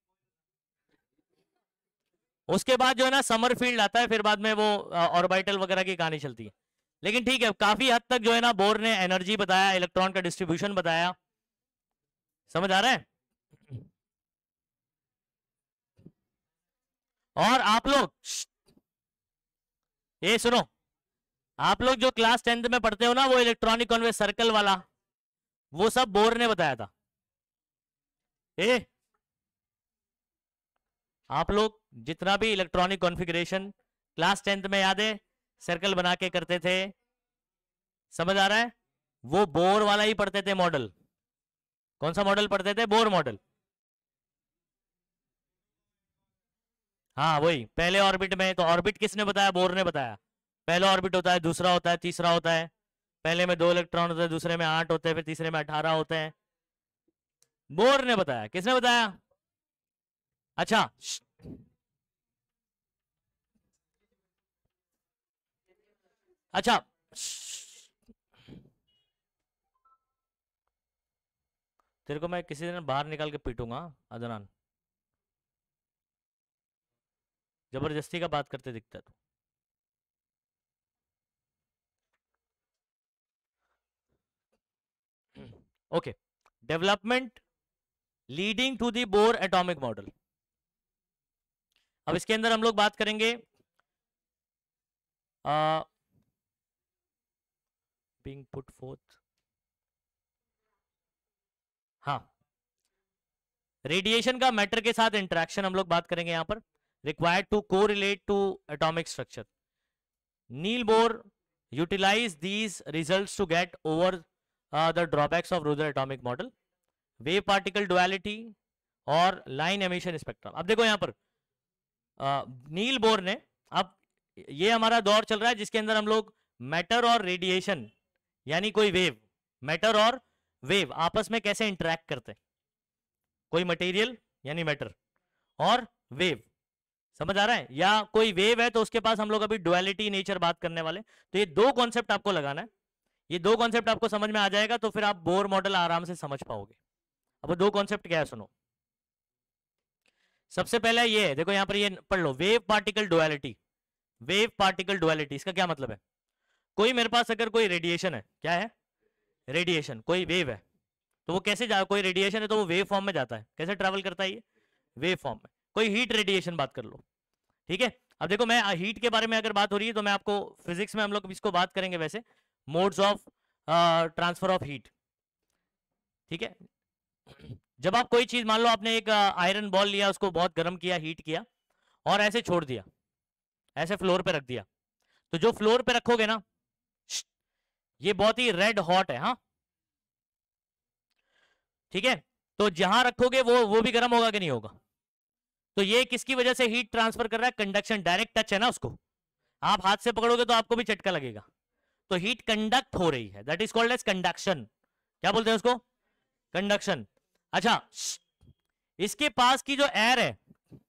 उसके बाद जो है ना समरफील्ड आता है, फिर बाद में वो ऑर्बिटल वगैरह की कहानी चलती है। लेकिन ठीक है, काफी हद तक जो है ना बोर ने एनर्जी बताया, इलेक्ट्रॉन का डिस्ट्रीब्यूशन बताया। समझ आ रहा है? और आप लोग ये सुनो, आप लोग जो क्लास टेंथ में पढ़ते हो ना, वो इलेक्ट्रॉनिक कॉन्वे सर्कल वाला, वो सब बोर ने बताया था। ए, आप लोग जितना भी इलेक्ट्रॉनिक कॉन्फ़िगरेशन क्लास टेंथ में याद है सर्कल बना के करते थे, समझ आ रहा है? वो बोर वाला ही पढ़ते थे मॉडल। कौन सा मॉडल पढ़ते थे? Bohr model. हाँ वही, पहले ऑर्बिट में। तो ऑर्बिट किसने बताया? बोर ने बताया। पहला ऑर्बिट होता है, दूसरा होता है, तीसरा होता है। पहले में दो इलेक्ट्रॉन होते हैं, दूसरे में आठ होते हैं, फिर तीसरे में अठारह होते हैं। बोर ने बताया। किसने बताया? अच्छा, अच्छा, तेरे को मैं किसी दिन बाहर निकाल के पीटूंगा अदनान, जबरदस्ती का बात करते दिखता है तू। Okay, development leading to the Bohr atomic model. अब इसके अंदर हम लोग बात करेंगे बीइंग पुट फोर्थ, हाँ, रेडिएशन का मैटर के साथ इंटरेक्शन हम लोग बात करेंगे यहां पर। Required to correlate to atomic structure. Niels Bohr utilise these results to get over the drawbacks of Ruther atomic model, wave particle duality और लाइन एमिशन स्पेक्ट्रम। अब देखो यहां पर नील बोर ने, अब ये हमारा दौर चल रहा है जिसके अंदर हम लोग मैटर और रेडिएशन यानी कोई वेव, मैटर और वेव आपस में कैसे इंटरेक्ट करते हैं। कोई मटेरियल यानी मैटर और वेव, समझ आ रहा है? या कोई वेव है तो उसके पास हम लोग अभी डुअलिटी नेचर बात करने वाले। तो ये दो कॉन्सेप्ट आपको लगाना है। ये दो कॉन्सेप्ट आपको समझ में आ जाएगा तो फिर आप बोर मॉडल आराम से समझ पाओगे। अब दो कॉन्सेप्ट क्या है सुनो। सबसे पहले ये है, देखो यहां पर ये पढ़ लो, wave particle duality. Wave particle duality, इसका क्या मतलब है? कोई मेरे पास अगर कोई रेडिएशन है, क्या है? रेडिएशन। कोई वेव है तो वो कैसे जा, कोई रेडिएशन है तो वो वेव फॉर्म में जाता है। कैसे ट्रैवल करता है ये? वेव फॉर्म में। कोई हीट रेडिएशन बात कर लो, ठीक है। अब देखो मैं हीट के बारे में अगर बात हो रही है तो मैं आपको फिजिक्स में हम लोग इसको बात करेंगे वैसे, modes of transfer of heat, ठीक है। जब आप कोई चीज, मान लो आपने एक आयरन बॉल लिया, उसको बहुत गर्म किया, हीट किया और ऐसे छोड़ दिया, ऐसे फ्लोर पे रख दिया, तो जो फ्लोर पे रखोगे ना, ये बहुत ही रेड हॉट है, हाँ ठीक है। तो जहां रखोगे वो वो भी गर्म होगा कि नहीं होगा? तो ये किसकी वजह से हीट ट्रांसफर कर रहा है? कंडक्शन, डायरेक्ट टच है ना उसको। आप हाथ से पकड़ोगे तो आपको भी झटका लगेगा, तो हीट कंडक्ट हो रही है, that is called as conduction. क्या बोलते हैं उसको? कंडक्शन। अच्छा, इसके पास की जो एयर है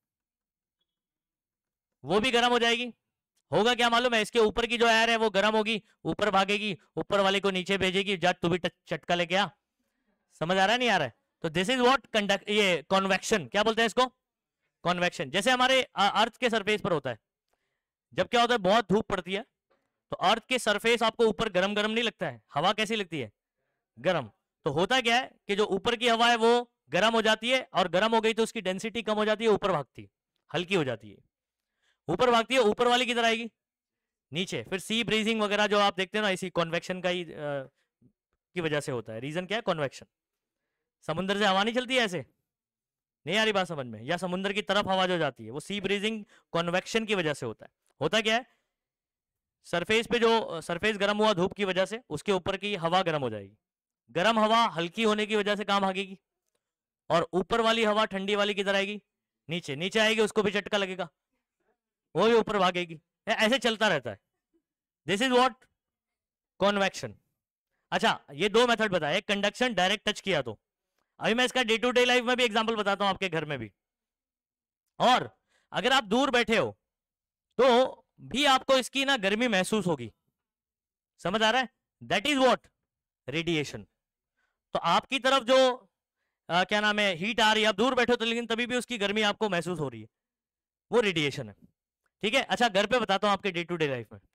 वो भी गर्म हो जाएगी। होगा क्या मालूम है? इसके ऊपर की जो एयर है वो गर्म होगी, ऊपर भागेगी, ऊपर वाले को नीचे भेजेगी, जट तू भी चटका लेके आ। समझ आ रहा है नहीं आ रहा है? तो दिस इज व्हाट कंडक्ट, ये कॉन्वेक्शन। क्या बोलते हैं इसको? कॉन्वेक्शन। जैसे हमारे अर्थ के सरफेस पर होता है, जब क्या होता है, बहुत धूप पड़ती है तो अर्थ के सरफेस आपको ऊपर गरम गरम नहीं लगता है? हवा कैसी लगती है? गरम। तो होता क्या है कि जो ऊपर की हवा है वो गरम हो जाती है, और गरम हो गई तो उसकी डेंसिटी कम हो जाती है, ऊपर भागती है, हल्की हो जाती है, ऊपर भागती है। ऊपर वाली किधर आएगी? नीचे। फिर सी ब्रीजिंग वगैरह जो आप देखते हो ना, इसी कॉन्वेक्शन का ही आ, की वजह से होता है। रीजन क्या है? कॉन्वेक्शन। समुद्र से हवा नहीं चलती है ऐसे, नहीं आ रही बात समझ में? या समुद्र की तरफ हवा जो जाती है वो सी ब्रीजिंग कॉन्वेक्शन की वजह से होता है। होता क्या है, सरफेस पे जो सरफेस गर्म हुआ धूप की वजह से, उसके ऊपर की हवा गर्म हो जाएगी, गर्म हवा हल्की होने की वजह से कहां भागेगी, और ऊपर वाली हवा ठंडी वाली किधर आएगी? नीचे। नीचे आएगी, उसको भी झटका लगेगा, वो भी ऊपर भागेगी, ऐसे चलता रहता है। This is what? कॉन्वेक्शन। अच्छा, ये दो मेथड बताया, एक कंडक्शन, डायरेक्ट टच किया तो। अभी मैं इसका डे टू डे लाइफ में भी एग्जांपल बताता हूं, आपके घर में भी। और अगर आप दूर बैठे हो तो भी आपको इसकी ना गर्मी महसूस होगी। समझ आ रहा है? That is what? रेडिएशन। तो आपकी तरफ जो आ, क्या नाम है, हीट आ रही है, आप दूर बैठे हो तो लेकिन तभी भी उसकी गर्मी आपको महसूस हो रही है, वो रेडिएशन है, ठीक है। अच्छा, घर पे बताता हूं आपके डे टू डे लाइफ में।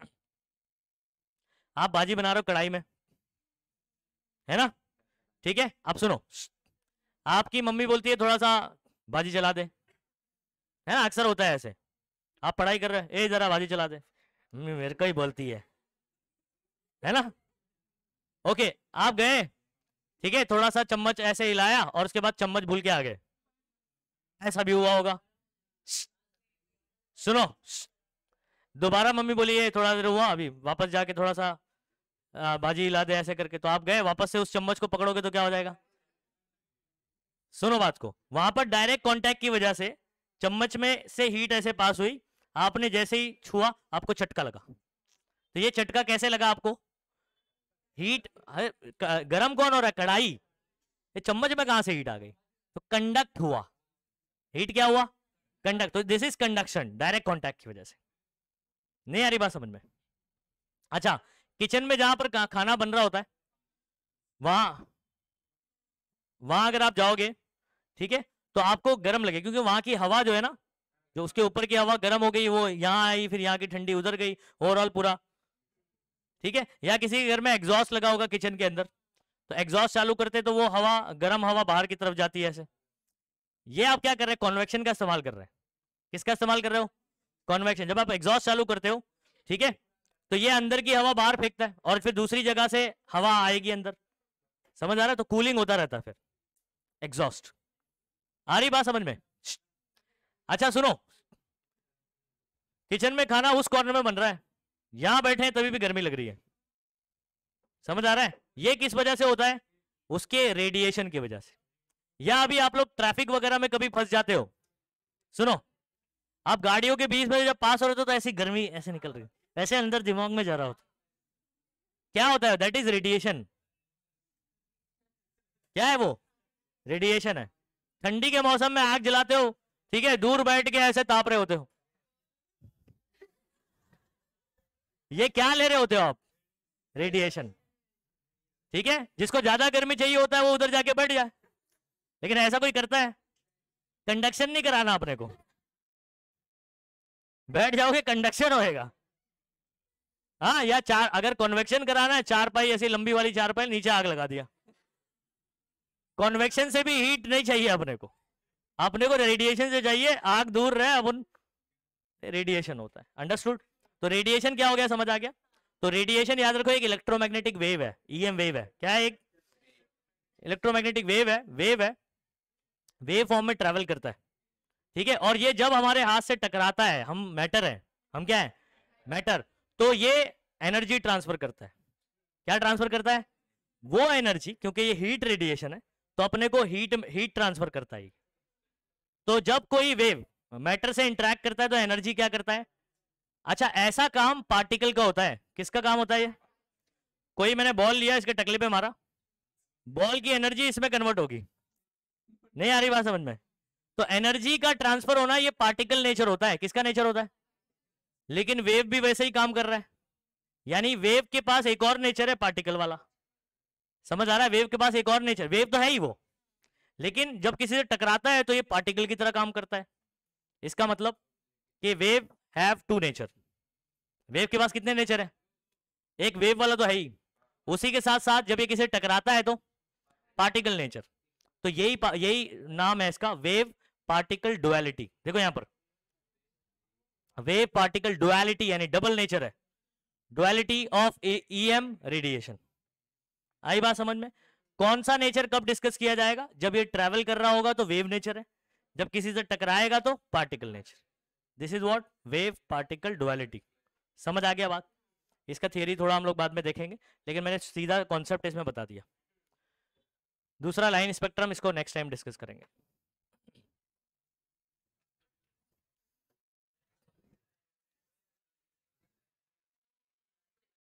आप भाजी बना रहे हो कढ़ाई में, है ना, ठीक है। आप सुनो, आपकी मम्मी बोलती है थोड़ा सा भाजी चला दे, है ना, अक्सर होता है ऐसे। आप पढ़ाई कर रहे हैं, ए जरा भाजी चला दे, मेरे को ही बोलती है है ना। ओके, आप गए, ठीक है, थोड़ा सा चम्मच ऐसे हिलाया और उसके बाद चम्मच भूल के आ गए, ऐसा भी हुआ होगा। सुनो, दोबारा मम्मी बोली है थोड़ा देर हुआ अभी वापस जाके थोड़ा सा आ, भाजी हिला दे ऐसे करके, तो आप गए वापस से उस चम्मच को पकड़ोगे तो क्या हो जाएगा? सुनो बात को, वहां पर डायरेक्ट कांटेक्ट की वजह से चम्मच में से हीट ऐसे पास हुई, आपने जैसे ही छुआ आपको झटका लगा। तो ये झटका कैसे लगा आपको? हीट, गरम कौन हो रहा है? कढ़ाई। ये चम्मच में कहां से हीट आ गई? तो कंडक्ट हुआ, हीट क्या हुआ? कंडक्ट। तो this is conduction, direct contact की वजह से। नहीं आ रही बात समझ में? अच्छा, किचन में जहां पर खाना बन रहा होता है वहां वहां अगर आप जाओगे, ठीक है, तो आपको गर्म लगे, क्योंकि वहां की हवा जो है ना, जो उसके ऊपर की हवा गर्म हो गई, वो यहाँ आई, फिर यहाँ की ठंडी उधर गई, ओवरऑल पूरा, ठीक है। या किसी के घर में एग्जॉस्ट लगा होगा किचन के अंदर, तो एग्जॉस्ट चालू करते तो वो हवा, गर्म हवा बाहर की तरफ जाती है ऐसे। ये आप क्या कर रहे हैं? कॉन्वेक्शन का इस्तेमाल कर रहे हैं। किसका इस्तेमाल कर रहे हो? कॉन्वेक्शन। जब आप एग्जॉस्ट चालू करते हो, ठीक है, तो ये अंदर की हवा बाहर फेंकता है और फिर दूसरी जगह से हवा आएगी अंदर, समझ आ रहा है? तो कूलिंग होता रहता है फिर एग्जॉस्ट। आ रही बात समझ में? अच्छा सुनो, किचन में खाना उस कॉर्नर में बन रहा है, यहां बैठे हैं तभी भी गर्मी लग रही है, समझ आ रहा है? ये किस वजह से होता है? उसके रेडिएशन की वजह से। या अभी आप लोग ट्रैफिक वगैरह में कभी फंस जाते हो, सुनो, आप गाड़ियों के बीच में जब पास हो रहे हो तो ऐसी गर्मी ऐसे निकल रही है, ऐसे अंदर दिमाग में जा रहा होता, क्या होता है? That is radiation. क्या है वो? रेडिएशन है। ठंडी के मौसम में आग जलाते हो, ठीक है, दूर बैठ के ऐसे ताप रहे होते हो, ये क्या ले रहे होते हो आप? रेडिएशन, ठीक है। जिसको ज्यादा गर्मी चाहिए होता है वो उधर जाके बैठ जाए, लेकिन ऐसा कोई करता है? कंडक्शन नहीं कराना अपने को, बैठ जाओगे कंडक्शन होएगा। हाँ, या चार, अगर कन्वेक्शन कराना है, चार पाई ऐसी लंबी वाली चार पाई, नीचे आग लगा दिया। कन्वेक्शन से भी हीट नहीं चाहिए अपने को, अपने को रेडिएशन से चाहिए, आग दूर रहे, अपन रेडिएशन होता है। अंडरस्टूड? तो रेडिएशन क्या हो गया, समझ आ गया? तो रेडिएशन याद रखो एक इलेक्ट्रोमैग्नेटिक वेव है, ईएम वेव है। क्या है? एक इलेक्ट्रोमैग्नेटिक वेव है, वेव है, वेव फॉर्म में ट्रेवल करता है, ठीक है। और ये जब हमारे हाथ से टकराता है, हम मैटर है, हम क्या है? मैटर, तो ये एनर्जी ट्रांसफर करता है। क्या ट्रांसफर करता है? वो एनर्जी, क्योंकि ये हीट रेडिएशन है तो अपने को हीट हीट ट्रांसफर करता है। तो जब कोई वेव मैटर से इंटरेक्ट करता है तो एनर्जी क्या करता है? अच्छा, ऐसा काम पार्टिकल का होता है। किसका काम होता है ये? कोई मैंने बॉल लिया, इसके टकले पे मारा, बॉल की एनर्जी इसमें कन्वर्ट होगी। नहीं आ रही बात समझ में? तो एनर्जी का ट्रांसफर होना ये पार्टिकल नेचर होता है। किसका नेचर होता है? लेकिन वेव भी वैसे ही काम कर रहा है, यानी वेव के पास एक और नेचर है, पार्टिकल वाला। समझ आ रहा है? वेव के पास एक और नेचर, वेव तो है ही वो, लेकिन जब किसी से टकराता है तो ये पार्टिकल की तरह काम करता है। इसका मतलब कि wave have two nature. Wave के पास कितने नेचर है? एक वेव वाला तो है ही, उसी के साथ साथ जब ये किसी से टकराता है तो पार्टिकल नेचर। तो यही यही नाम है इसका, वेव पार्टिकल डुअलिटी। देखो यहां पर वेव पार्टिकल डुअलिटी, यानी डबल नेचर है, डुअलिटी ऑफ ईएम रेडिएशन। आई बात समझ में? कौन सा नेचर कब डिस्कस किया जाएगा? जब ये ट्रैवल कर रहा होगा तो वेव नेचर है, जब किसी से टकराएगा तो particle nature. This is what? Wave particle duality. समझ आ गया बात? इसका थियरी थोड़ा हम लोग बाद में देखेंगे, लेकिन मैंने सीधा कॉन्सेप्ट इसमें बता दिया। दूसरा लाइन स्पेक्ट्रम, इसको नेक्स्ट टाइम डिस्कस करेंगे।